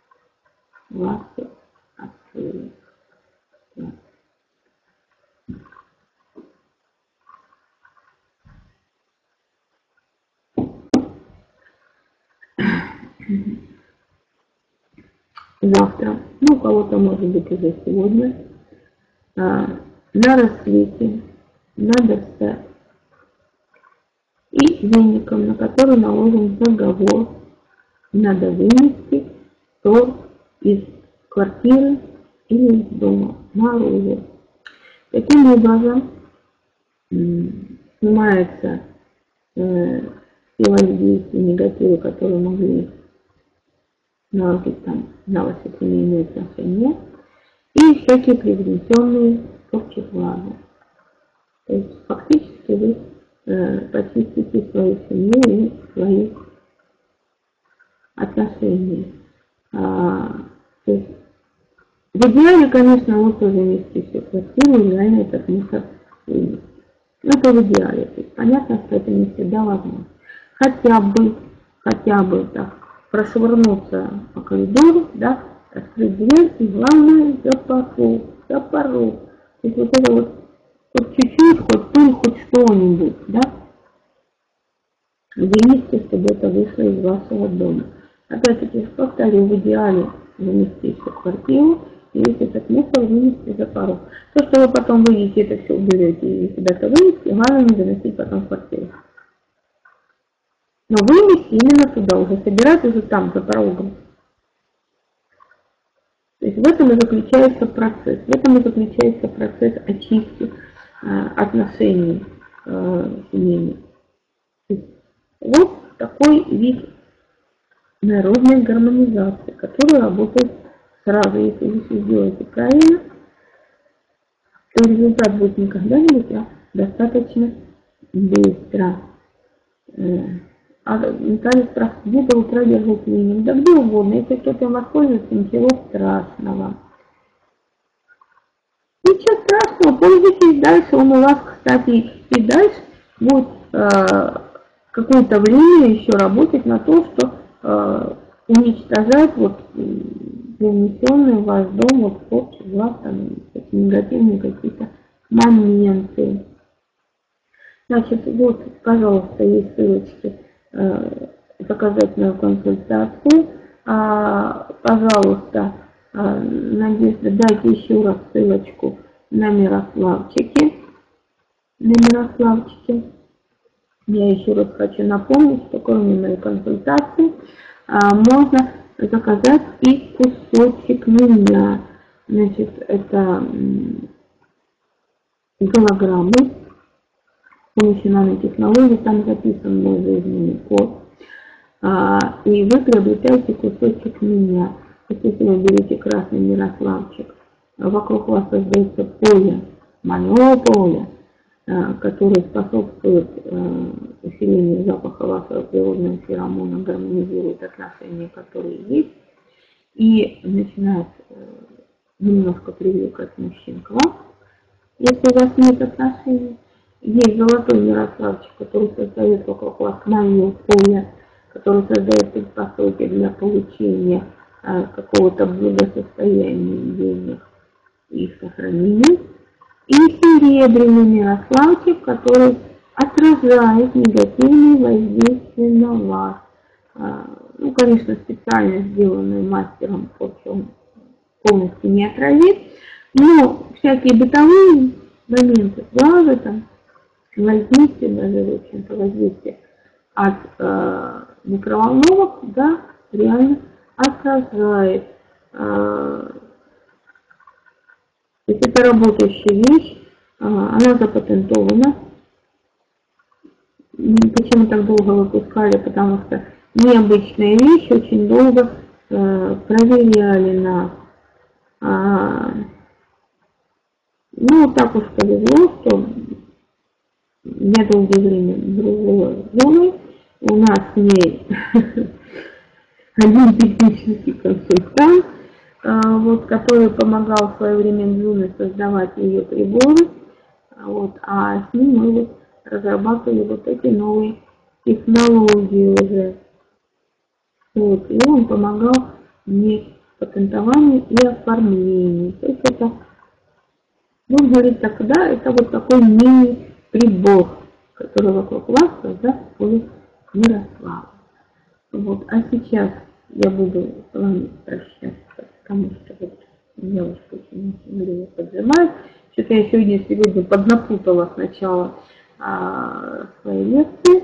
Глазки открыли. Все. Завтра, ну у кого-то может быть уже сегодня, а, на рассвете надо встать и веником, на который наложен договор, надо вынести ссор из квартиры или из дома наружу. Таким образом снимается э, все воздействия, негативы, которые могли наложить там на ваши семейные отношения, и всякие привнесенные порчи глаза. То есть фактически вы э, почистите свою семью и свои отношения. А, то есть в идеале, конечно, лучше занести всю квартиру и реально этот мусор вынести. Но это в идеале. То есть понятно, что это не всегда возможно. Хотя бы, хотя бы так, прошвырнуться по коридору, да, открыть дверь и главное за порог, за порог. То есть вот это вот, хоть чуть-чуть, хоть пыль, хоть что-нибудь, да, вынести, чтобы это вышло из вашего дома. Опять-таки, повторю, в идеале занести всю квартиру и весь этот мусор вынести за порог. То, что вы потом выйдете, это все уберете и куда-то вынести, главное не заносить потом в квартиру. Но вынести именно туда, уже собирать уже там, за порогом. То есть в этом и заключается процесс. В этом и заключается процесс очистки э, отношений э, семейных. Вот такой вид народной гармонизации, который работает сразу. Если вы все сделаете правильно, то результат будет не когда-нибудь, а достаточно быстро. А Наталья спрашивает, где до утра держать линию? Да где угодно, если кто-то воспользуется, ничего страшного. Ничего страшного, пользуйтесь дальше, он у вас, кстати, и дальше будет э, какое-то время еще работать на то, что э, уничтожать вот привнесенные в ваш дом вот порчи, глаз, там, негативные какие-то моменты. Значит, вот, пожалуйста, есть ссылочки. заказать мою консультацию. Пожалуйста, Надежда, дайте еще раз ссылочку на Мирославчике. На Мирославчике. Я еще раз хочу напомнить, что кроме моей консультации можно заказать и кусочек меня. Значит, это голограммы с помощью нанотехнологий, там записан мой жизненный код. И вы приобретаете кусочек меня. Если вы берете красный Мирославчик, вокруг вас создается поле, мое поле, которое способствует усилению запаха вашего природного феромона, гармонизирует отношения, которые есть, и начинает немножко привлекать мужчин к вам. Если у вас нет отношений, есть золотой Мирославчик, который создает вокруг вас мое поле, который создает предпосылки для получения а, какого-то благосостояния, денег и их сохранения. И серебряный Мирославчик, который отражает негативные воздействия на вас. А, ну, конечно, специально сделанный мастером, он полностью не отразит, но всякие бытовые моменты, даже там воздействие, даже, в общем-то, воздействие от э, микроволновок, да, реально отражает. Э, то есть это работающая вещь, э, она запатентована. Почему так долго выпускали? Потому что необычная вещь, очень долго э, проверяли на... Э, ну, так уж повезло, что я долгое время дружила с Зоной. У нас с ней один технический консультант, вот, который помогал в свое время Зоне создавать ее приборы. Вот, а с ним мы вот разрабатывали вот эти новые технологии уже. Вот, и он помогал мне в патентовании и оформлении. То есть это, ну, говорит тогда, это вот такой мини-прибор, который вокруг вас создаст поле Мирослава. Вот, а сейчас я буду с вами прощаться, потому что вот меня уже очень время поджимает. Что-то я сегодня, сегодня поднапутала сначала а, свои лекции.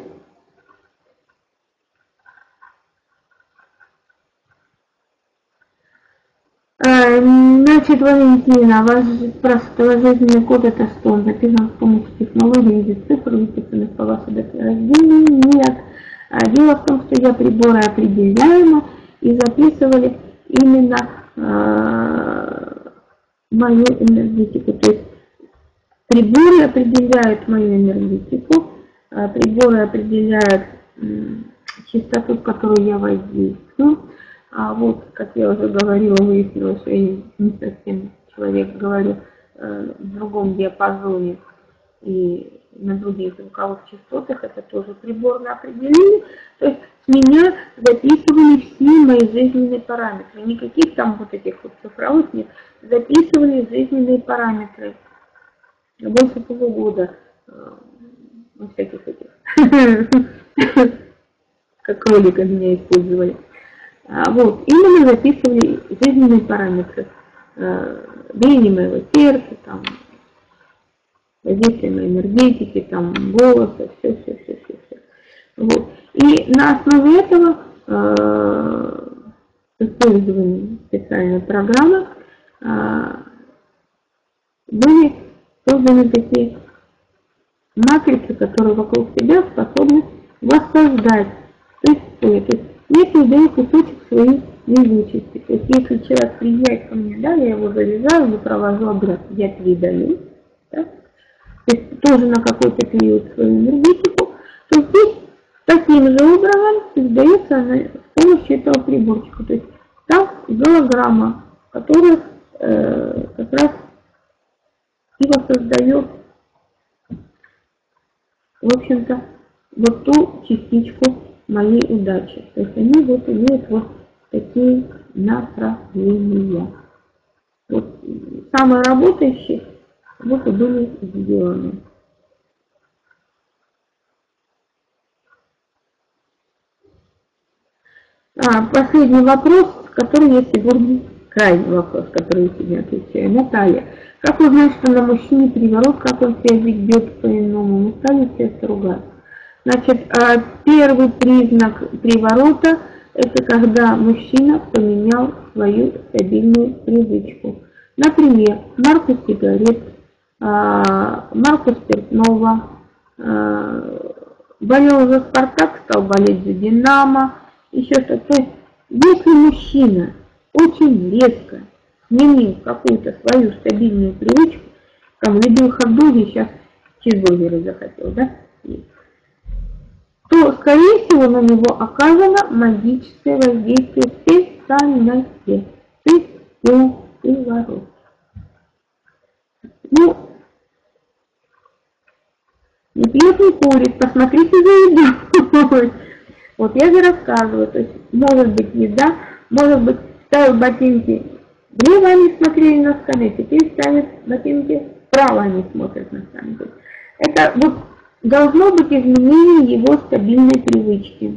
А, значит, Валентина, ваш спрашивает, ваш жизненный код это что? Он записан с помощью технологии, видит цифр, выписанных по вашей дате рождения? Нет. Дело в том, что я приборы определяема и записывали именно э, мою энергетику. То есть приборы определяют мою энергетику, э, приборы определяют э, частоту, в которую я воздействую. А вот, как я уже говорила, выяснилось, что я не совсем человек, говорю э, в другом диапазоне и на других звуковых частотах, это тоже приборное определение. То есть с меня записывали все мои жизненные параметры. Никаких там вот этих вот цифровых нет. Записывали жизненные параметры. Больше полугода во всяких этих, как ролика меня использовали. Вот, именно записывали жизненные параметры. Биение моего сердца, там, воздействие на энергетики, там, голоса, все, все, все, все, все. Вот. И на основе этого э, с использованием специальной программы э, были созданы такие матрицы, которые вокруг себя способны воссоздать. То есть, то есть я создаю кусочек своей везучести. То есть если человек приезжает ко мне, да, я его заряжаю, я провожу обряд, я передаю, да, то есть тоже на какой-то период свою энергетику, то здесь таким же образом создается она с помощью этого приборчика. То есть там голограмма, которая э, как раз и воссоздает, в общем-то, вот ту частичку моей удачи. То есть они вот имеют вот такие направления. Вот самые работающие вот и были сделаны. А, последний вопрос, который я сегодня, крайний вопрос, который я сегодня отвечаю. Наталья, как узнать, что на мужчине приворот, как он себя ведет по-иному? Мы стали все ругаться. Значит, а, первый признак приворота – это когда мужчина поменял свою стабильную привычку. Например, марку сигарет, а, марку спиртного, а, болел за «Спартак», стал болеть за «Динамо», еще что-то. То есть, если мужчина очень резко сменил какую-то свою стабильную привычку, там любил хот-доги, сейчас чизбургеры захотел, да, то, скорее всего, на него оказано магическое воздействие специальности, то есть приворот. Ну, не пьет, не курит, посмотрите за едой. Вот я же рассказываю, то есть может быть еда, может быть ставят ботинки влево, они смотрели носками, теперь ставят ботинки вправо, они смотрят носками. Это вот должно быть изменение его стабильной привычки.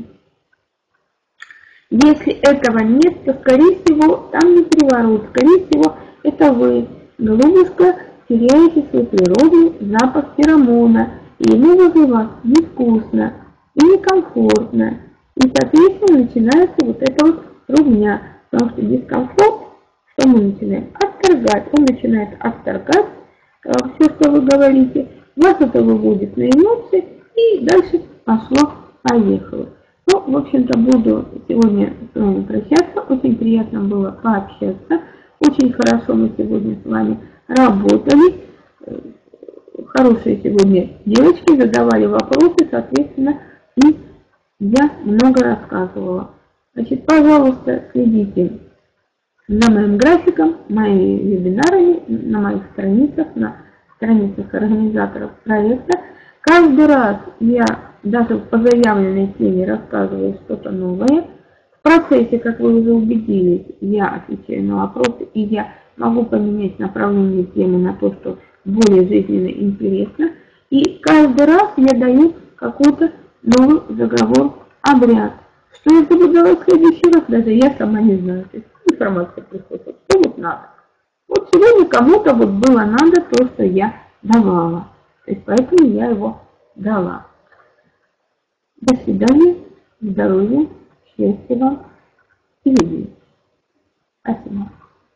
Если этого нет, то скорее всего там не приворот, скорее всего это вы, голубушка, теряете свой природный запах феромона, и ему возле вас невкусно и некомфортно. И, соответственно, начинается вот эта вот рубня, потому что дискомфорт, что мы начинаем? Отторгать. Он начинает отторгать э, все, что вы говорите, вас это выводит на эмоции, и дальше пошло-поехало. Ну, в общем-то, буду сегодня с вами прощаться. Очень приятно было пообщаться. Очень хорошо мы сегодня с вами работали. Хорошие сегодня девочки задавали вопросы, соответственно, и я много рассказывала. Значит, пожалуйста, следите за моим графиком, моими вебинарами, на моих страницах, на страницах организаторов проекта. Каждый раз я даже по заявленной теме рассказываю что-то новое. В процессе, как вы уже убедились, я отвечаю на вопросы, и я могу поменять направление темы на то, что более жизненно и интересно. И каждый раз я даю какой-то новый заговор, обряд. Что я буду давать в следующий раз, даже я сама не знаю. То есть информация приходит, что вот надо. Вот сегодня кому-то вот было надо то, что я давала. То есть поэтому я его дала. До свидания, здоровья, счастья вам и любви. Спасибо.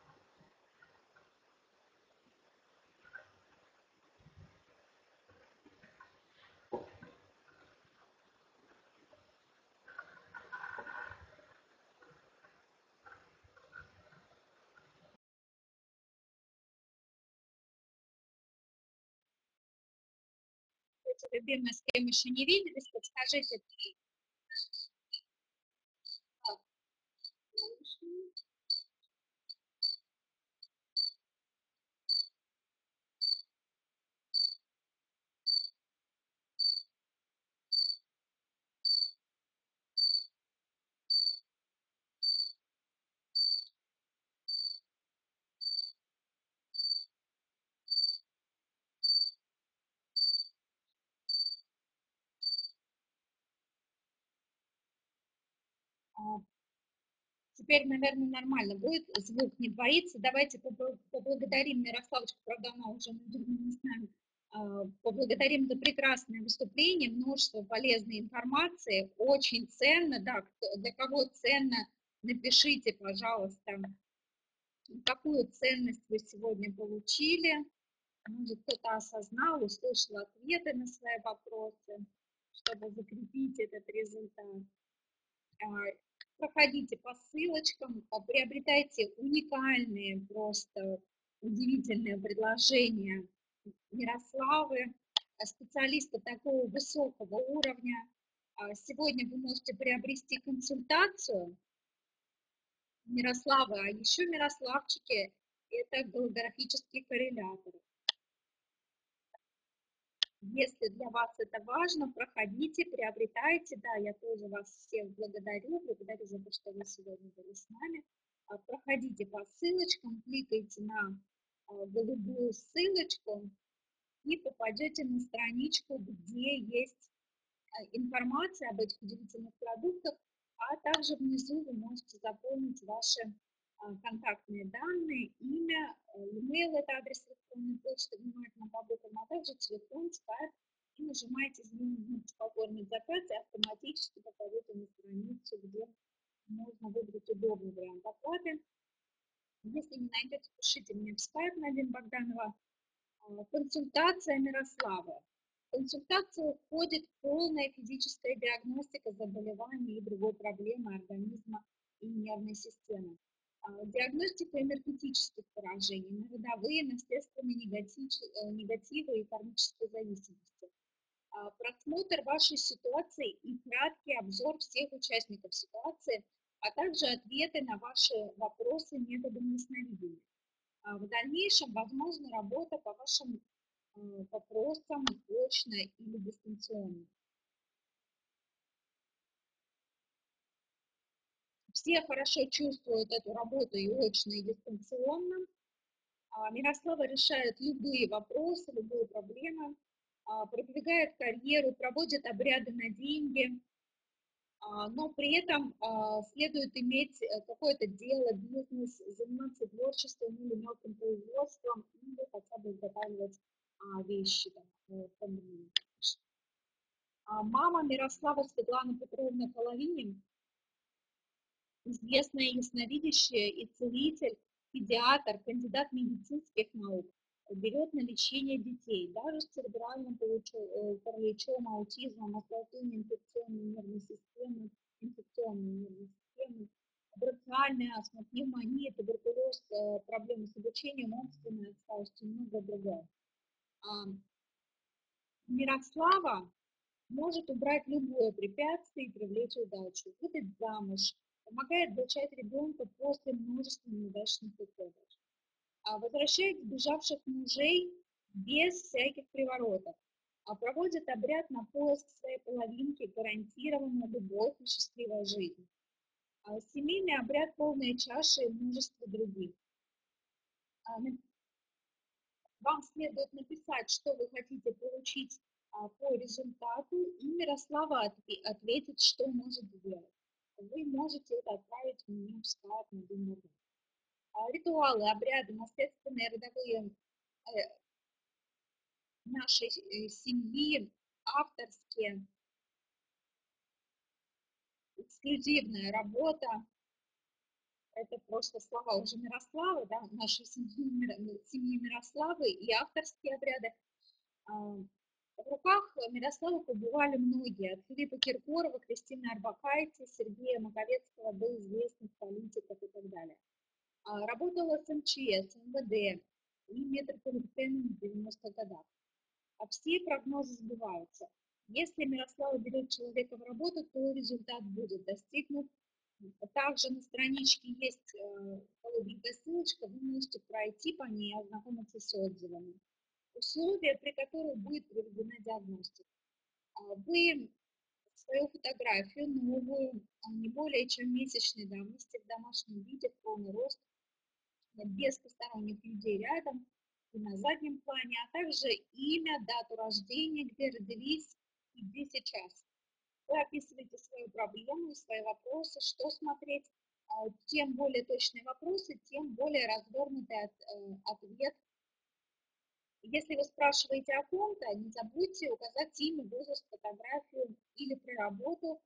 Любимые, с кем еще не виделись, подскажите. Теперь, наверное, нормально будет, звук не боится. Давайте поблагодарим Мирославочку, правда, она уже не с нами. Поблагодарим за прекрасное выступление, множество полезной информации, очень ценно, да, для кого ценно, напишите, пожалуйста, какую ценность вы сегодня получили, может, кто-то осознал, услышал ответы на свои вопросы, чтобы закрепить этот результат. Проходите по ссылочкам, приобретайте уникальные, просто удивительные предложения Мирославы, специалиста такого высокого уровня. Сегодня вы можете приобрести консультацию Мирославы, а еще Мирославчики – это голографические корреляторы. Если для вас это важно, проходите, приобретайте. Да, я тоже вас всех благодарю. Благодарю за то, что вы сегодня были с нами. Проходите по ссылочкам, кликайте на голубую ссылочку и попадете на страничку, где есть информация об этих удивительных продуктах. а также внизу вы можете заполнить ваши контактные данные, имя, e-mail, это адрес электронной почты, внимательно по буквам, а также телефон, скайп, и нажимаете «Изменить кнопочку «Оформить заказ», и автоматически попадете на страницу, где можно выбрать удобный вариант оплаты. Если не найдете, пишите мне в скайп Надина Богданова. Консультация Мирославы. В консультацию входит полная физическая диагностика заболеваний и другой проблемы организма и нервной системы. Диагностика энергетических поражений на родовые, наследственные негативы и кармические зависимости. Просмотр вашей ситуации и краткий обзор всех участников ситуации, а также ответы на ваши вопросы методом ясновидения. В дальнейшем возможна работа по вашим вопросам очно или дистанционно. Все хорошо чувствуют эту работу и очно, и дистанционно. Мирослава решает любые вопросы, любые проблемы, продвигает карьеру, проводит обряды на деньги, но при этом следует иметь какое-то дело, бизнес, заниматься творчеством или мелким производством, или хотя бы изготавливать вещи. Там, мама Мирослава Светлана Петровна Половинин, известная ясновидящая и целитель, педиатр, кандидат медицинских наук, берет на лечение детей, даже с церебральным параличом, аутизмом, ослаблением инфекционной нервной системы, инфекционной нервной системы, бронхиальная астма, пневмония, туберкулез, проблемы с обучением, умственная отсталость и многое другое. Мирослава может убрать любое препятствие и привлечь удачу, выдать замуж, помогает зачать ребенка после множества неудачных исходов, возвращает сбежавших мужей без всяких приворотов, проводит обряд на поиск своей половинки, гарантированно любовь и счастливая жизнь. Семейный обряд полная чаша и множество других. Вам следует написать, что вы хотите получить по результату, и Мирослава ответит, что может сделать. Вы можете это отправить мне в скайп на день. Ритуалы, обряды, наследственные, родовые нашей семьи, авторские, эксклюзивная работа. Это просто слова уже Мирославы, да, нашей семьи, семьи Мирославы и авторские обряды. В руках Мирославы побывали многие, от Филиппа Киркорова, Кристины Арбакайте, Сергея Маковецкого до известных политиков и так далее. Работала с эм че эс, эм вэ дэ и метрополитеном в девяностых годах. А все прогнозы сбываются. Если Мирослава берет человека в работу, то результат будет достигнут. Также на страничке есть голубенькая ссылочка, вы можете пройти по ней и ознакомиться с отзывами. Условия, при которых будет проведена диагностика. Вы свою фотографию новую, не более чем месячной давности, в домашнем виде, в полный рост, без посторонних людей рядом и на заднем плане, а также имя, дату рождения, где родились и где сейчас. Вы описываете свою проблему, свои вопросы, что смотреть. Тем более точные вопросы, тем более развернутый ответ. Если вы спрашиваете о ком-то, не забудьте указать имя, возраст, фотографию или про работу,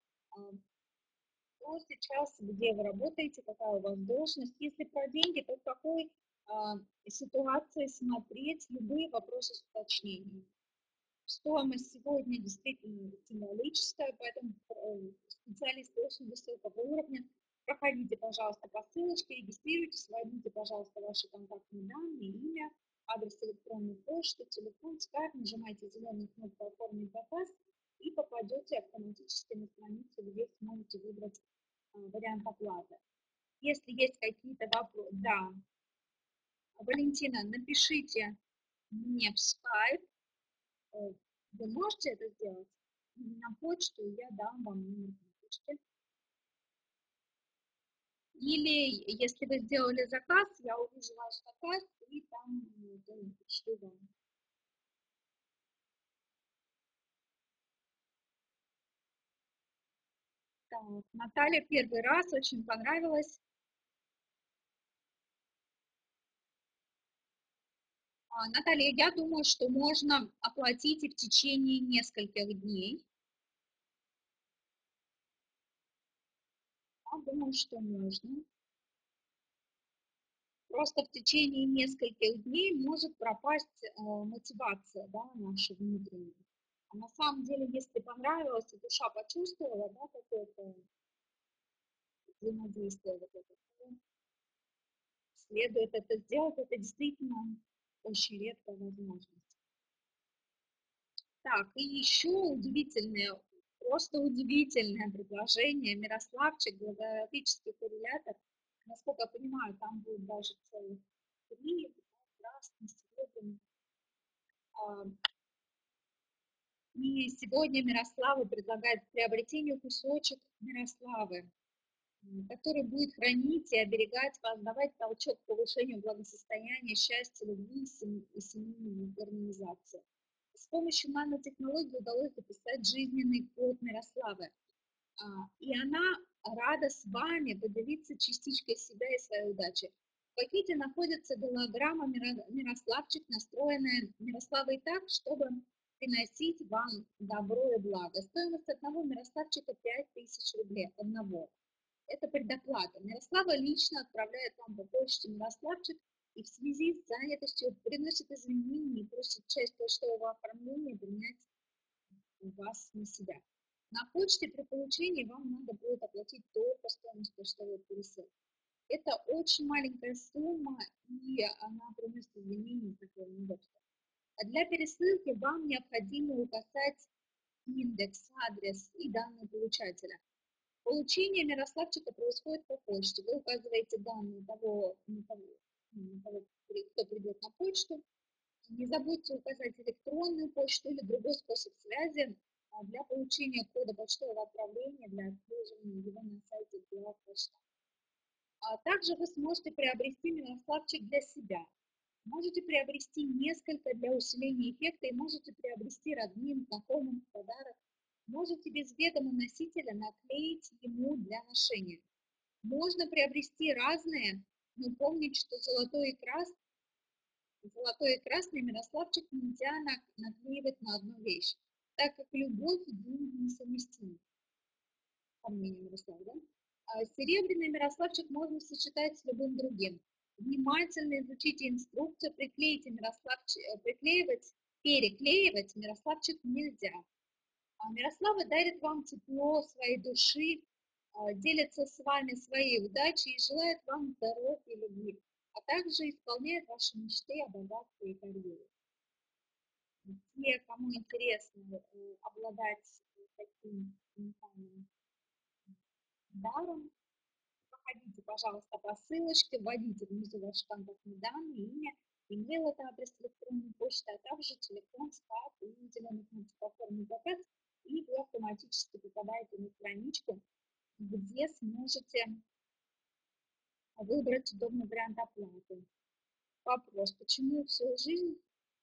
то сейчас, где вы работаете, какая у вас должность. Если про деньги, то в какой ситуации смотреть любые вопросы с уточнением. Стоимость сегодня действительно символическая, поэтому специалисты очень высокого уровня. Проходите, пожалуйста, по ссылочке, регистрируйтесь, вводите, пожалуйста, ваши контактные данные, имя, адрес электронной почты, телефон, скайп, нажимайте зеленую кнопку «Оформить заказ» и попадете автоматически на страницу, где сможете выбрать вариант оплаты. Если есть какие-то вопросы, да, Валентина, напишите мне в скайп, вы можете это сделать на почту, я дам вам номер почты. Или, если вы сделали заказ, я увижу ваш заказ и там напишу вам. Так, Наталья первый раз, очень понравилось. А, Наталья, я думаю, что можно оплатить и в течение нескольких дней. Я думаю, что можно. Просто в течение нескольких дней может пропасть э, мотивация, да, наша внутренняя. А на самом деле, если понравилось, и душа почувствовала, да, какое-то взаимодействие, вот это, то следует это сделать, это действительно очень редкая возможность. Так, и еще удивительное, просто удивительное предложение. Мирославчик, голографический коррелятор. Насколько я понимаю, там будет даже целых три, красный, серебряный. И сегодня Мирослава предлагает приобретение кусочек Мирославы, который будет хранить и оберегать вас, давать толчок к повышению благосостояния, счастья, любви и семейной гармонизации. С помощью нанотехнологий удалось записать жизненный код Мирославы. И она рада с вами поделиться частичкой себя и своей удачи. В пакете находится голограмма Мирославчик, настроенная Мирославой так, чтобы приносить вам добро и благо. Стоимость одного Мирославчика пять тысяч рублей. Одного. Это предоплата. Мирослава лично отправляет вам по почте Мирославчик и в связи с занятостью приносит извинения и просит часть почтового оформления принять вас на себя. На почте при получении вам надо будет оплатить только стоимость почтовой пересылки. Это очень маленькая сумма, и она приносит изменения такое неудобство. А для пересылки вам необходимо указать индекс, адрес и данные получателя. Получение Мирославчика происходит по почте. Вы указываете данные того, того, того кто придет на почту. Не забудьте указать электронную почту или другой способ связи для получения кода почтового отправления для отслеживания его на сайте Главпочта. А также вы сможете приобрести Мирославчик для себя. Можете приобрести несколько для усиления эффекта и можете приобрести родным, знакомым в подарок. Можете без ведома носителя наклеить ему для ношения. Можно приобрести разные, но помнить, что золотой и красный, золотой и красный Мирославчик нельзя наклеивать на одну вещь, так как любовь и деньги несовместимы. По мнению Мирослава, да? А серебряный Мирославчик можно сочетать с любым другим. Внимательно изучите инструкцию, приклейте Мирославчик, приклеивать, переклеивать Мирославчик нельзя. А Мирослава дарит вам тепло своей души, делится с вами своей удачей и желает вам здоровья и любви, а также исполняет ваши мечты о богатстве и карьере. Те, кому интересно обладать таким уникальным даром, проходите, пожалуйста, по ссылочке, вводите внизу ваши контактные данные, имя, имейл, это адрес электронной почты, а также телефон, скайп и зеленый кнопку «Оформить заказ», и вы автоматически попадаете на страничку, где сможете выбрать удобный вариант оплаты. Вопрос, почему всю жизнь?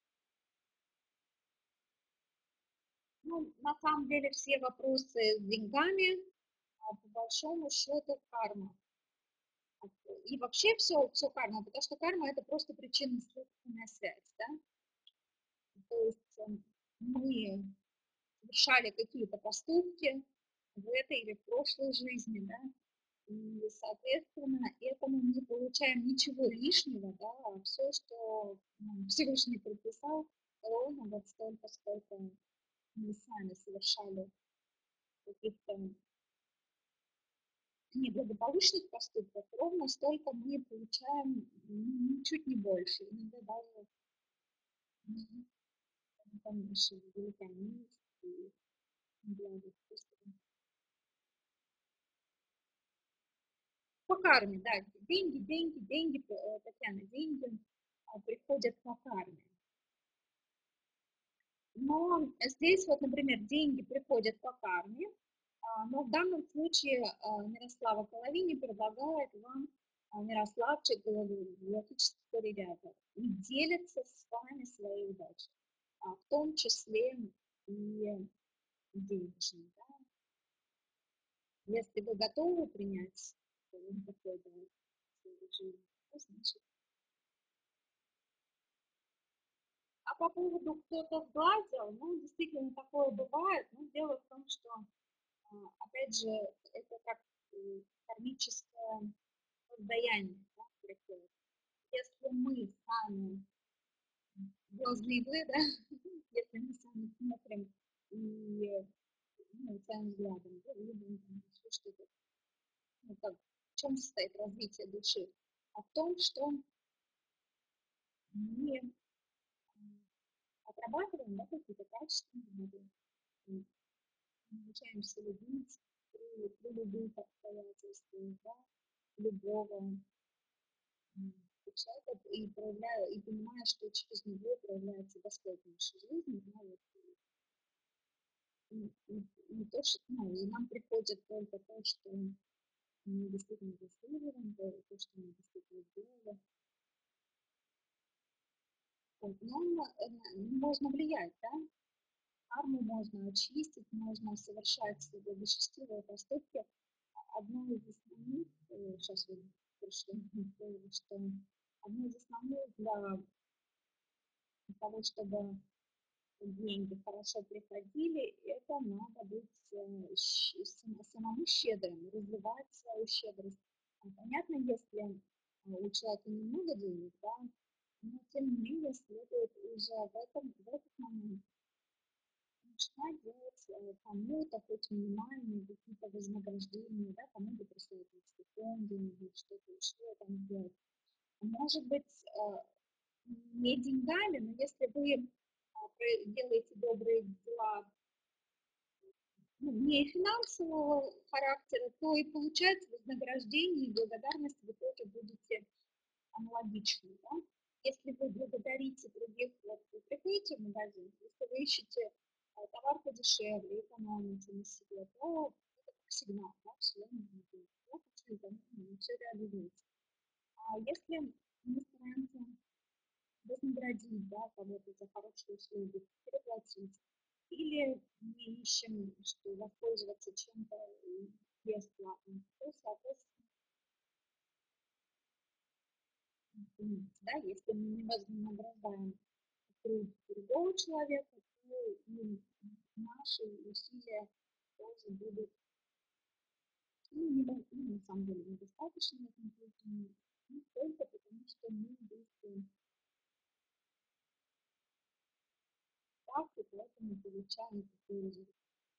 Ну, на самом деле все вопросы с деньгами, а по большому счету карма. И вообще все, все карма, потому что карма это просто причинно-следственная связь, да? То есть мы совершали какие-то поступки в этой или в прошлой жизни, да, и, соответственно, этому мы не получаем ничего лишнего, да, а все, что ну, Всевышний предписал, ровно вот столько, сколько мы сами совершали каких-то неблагополучных поступков, ровно столько мы получаем, ничуть не больше, иногда даже конечно, великая милость и благо. По карме, да, деньги, деньги, деньги, Татьяна, деньги приходят по карме. Но здесь вот, например, деньги приходят по карме, но в данном случае Мирослава Половини предлагает вам Мирославчик, галактический коррелятор, и делится с вами своей удачей, в том числе и денежной, да? Если вы готовы принять такой, да, режим, то значит. А по поводу кто-то сглазил, ну, действительно такое бывает, но дело в том, что, опять же, это как кармическое воздаяние, да, приходит. Если мы сами глазливые, да, если мы сами смотрим и ну, своим взглядом, да, видим там, что-то, ну, как, в чем состоит развитие души? А в том, что мы отрабатываем, да, какие-то качества, мы научаемся любить при, при любых обстоятельствах, да, любого человека, и, проявляя, и понимая, что через него проявляется Господь в нашей жизни, да, вот, и, и, и, то, что, ну, и нам приходит только то, что мы действительно заслуживаем, то, то что мы действительно сделали. Но можно влиять, да? Карму можно очистить, можно совершать благочестивые поступки. Одно из основных, сейчас вы пришли, что одно из основных для того, чтобы деньги хорошо приходили, это надо быть самому щедрым, развивать свою щедрость. Понятно, если у человека немного денег, да, но тем не менее следует уже в, этом, в этот момент начинать делать кому-то хоть минимальные какие-то вознаграждения, да, кому-то присылать телефон, деньги, что-то еще там делать. Может быть, не деньгами, но если вы делаете добрые дела, ну, не финансового характера, то и получать вознаграждение и благодарность вы тоже будете аналогичны. Да? Если вы благодарите других, вот вы приходите в магазин, если вы ищете а, товар подешевле, экономите на себе, то это как сигнал, да, все, я хочу экономить, все реализуется. А если мы стараемся вознаградить, да, кого-то за хорошие услуги, переплатить, или мы ищем, что воспользоваться чем-то бесплатно, то, соответственно, да, если мы не вознаграждаем труд другого человека, то и наши усилия тоже будут, ну, не, ну, на самом деле, недостаточно в этом случае, не только потому, что мы действуем так, и поэтому получаем такой результат.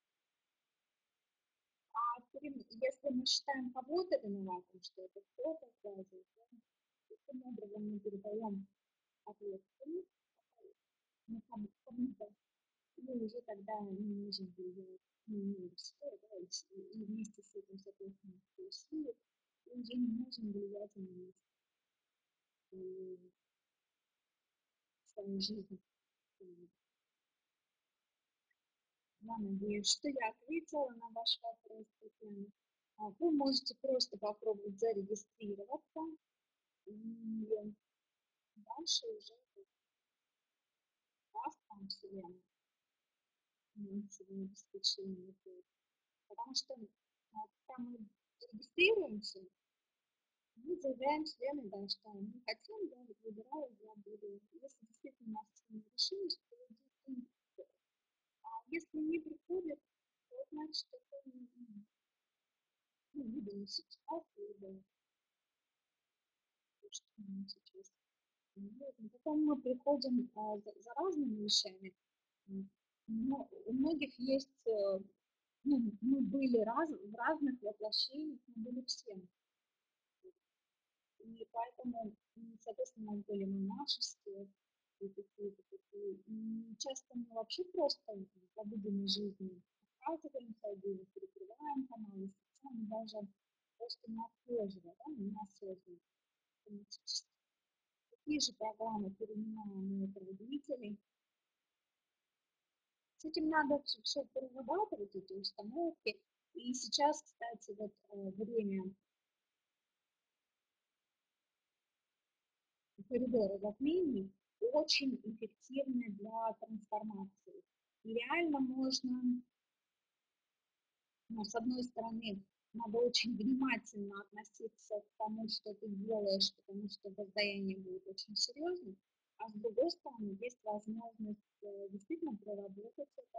А если мы считаем кого-то виноватым, что это кто-то связывает, то таким образом мы передаем ответственность на кому-то, и уже тогда не можем влиять на все, да, и вместе с этим, соответственно, усилия, и уже не можем влиять на свою жизнь. Я надеюсь, что я ответила на ваш вопрос, Татьяна. Вы можете просто попробовать зарегистрироваться, и дальше уже вас там Вселенная обеспечение. Потому что когда мы регистрируемся, мы заявляем Вселенной, да, что мы хотим, да, выбираем, я буду. Если действительно нас не решили, что идите. А если не приходит, то значит, это не, ну, либо не сейчас, либо то, что мы сейчас. Потом мы приходим а, за, за разными вещами. Но у многих есть, ну, мы были раз, в разных воплощениях, мы были всем. И поэтому, соответственно, были монашеские и какие-то такие. И часто мы вообще просто в обыденной жизни отказываемся отдельно, перекрываем каналы, мы даже просто неотложно, да, неосознанно, автоматически. Такие же программы перенимаем мы от родителей. С этим надо все прорабатывать, эти установки. И сейчас, кстати, вот время коридора затмений очень эффективны для трансформации. И реально можно, ну, с одной стороны, надо очень внимательно относиться к тому, что ты делаешь, потому что воздаяние будет очень серьезным. А с другой стороны, есть возможность э, действительно проработать это,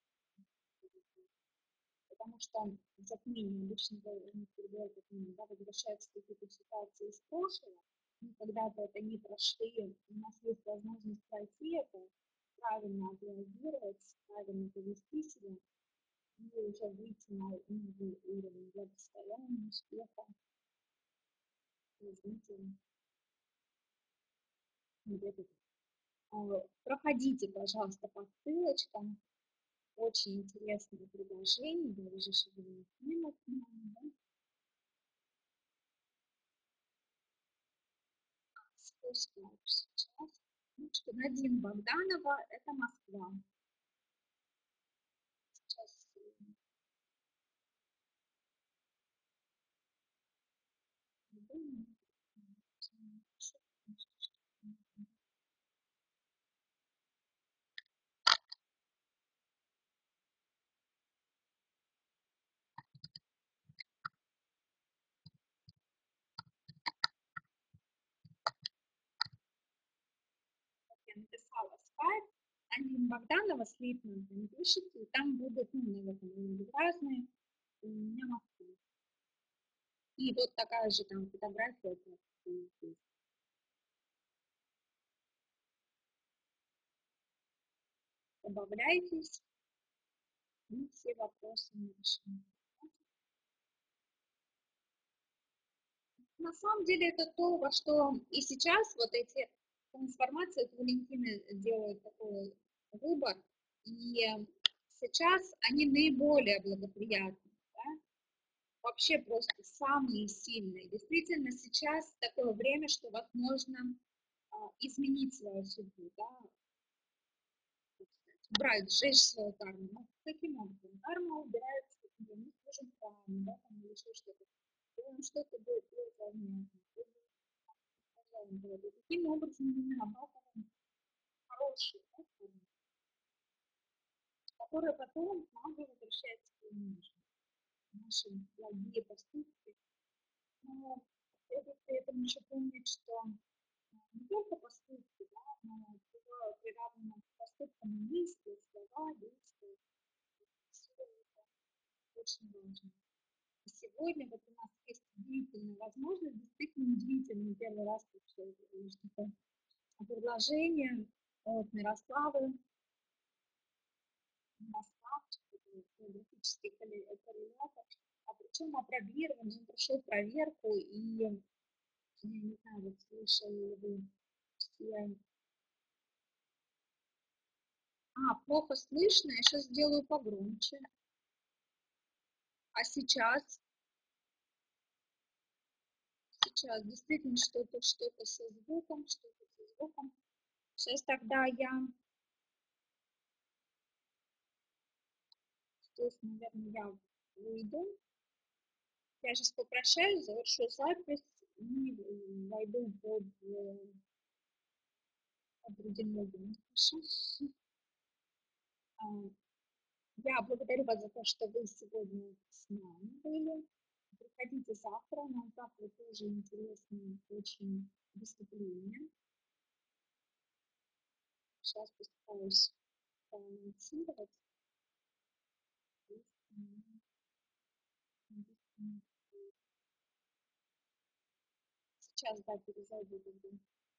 потому что затмение обычно не перебивает затмение, да, возвращаются какие-то ситуации из прошлого, мы когда-то это не прошли, у нас есть возможность пройти это, правильно отреагировать, правильно повести себя и уже выйти на новый уровень благосостояния, успеха, развития. Вот это. А, Проходите, пожалуйста, по ссылочкам. Очень интересное предложение. Я вижу, что вы мимо к нам, да? Сколько сейчас? Ну, что, Надин Богданова, это Москва. Сейчас э, думаю, я написала скайп. Надин Богданова с Литманом пишите, и там будут, ну, наверное, разные. У меня Москва. И вот такая же там фотография, как и здесь. Добавляйтесь, и все вопросы мы решим. На самом деле это то, во что и сейчас вот эти трансформации, это Валентина делает такой выбор, и сейчас они наиболее благоприятны, да? Вообще просто самые сильные. Действительно, сейчас такое время, что возможно а, изменить свою судьбу, да? Убрать, сжечь свою карму. Ну, каким образом? Карма убирается, мы служим карму, да, там, или еще что-то. Он что-то будет выполнять. Таким образом, мы нарабатываем хорошие, да, формы, которые потом к нам возвращаются в нужно. Наши благие поступки. Но это при этом еще помнить, что не только поступки, да, но приравнено к поступкам и мысли, слова, действия. Все это очень важно. И сегодня вот у нас есть удивительная возможность, действительно удивительно, первый раз такое предложение от Мирославы, Москва, графический коррелятор, а причем опробирован, он прошел проверку, и я не знаю, вот слышали ли вы все. А, плохо слышно, я сейчас сделаю погромче. А сейчас, сейчас действительно что-то, что-то со звуком, что-то со звуком. Сейчас тогда я, здесь, наверное, я выйду. Я сейчас попрощаюсь, завершу запись и войду под определенный день. Я благодарю вас за то, что вы сегодня с нами были. Приходите завтра, нам завтра тоже интересное очень выступление. Сейчас постараюсь проанонсировать. Сейчас, да, перезайду.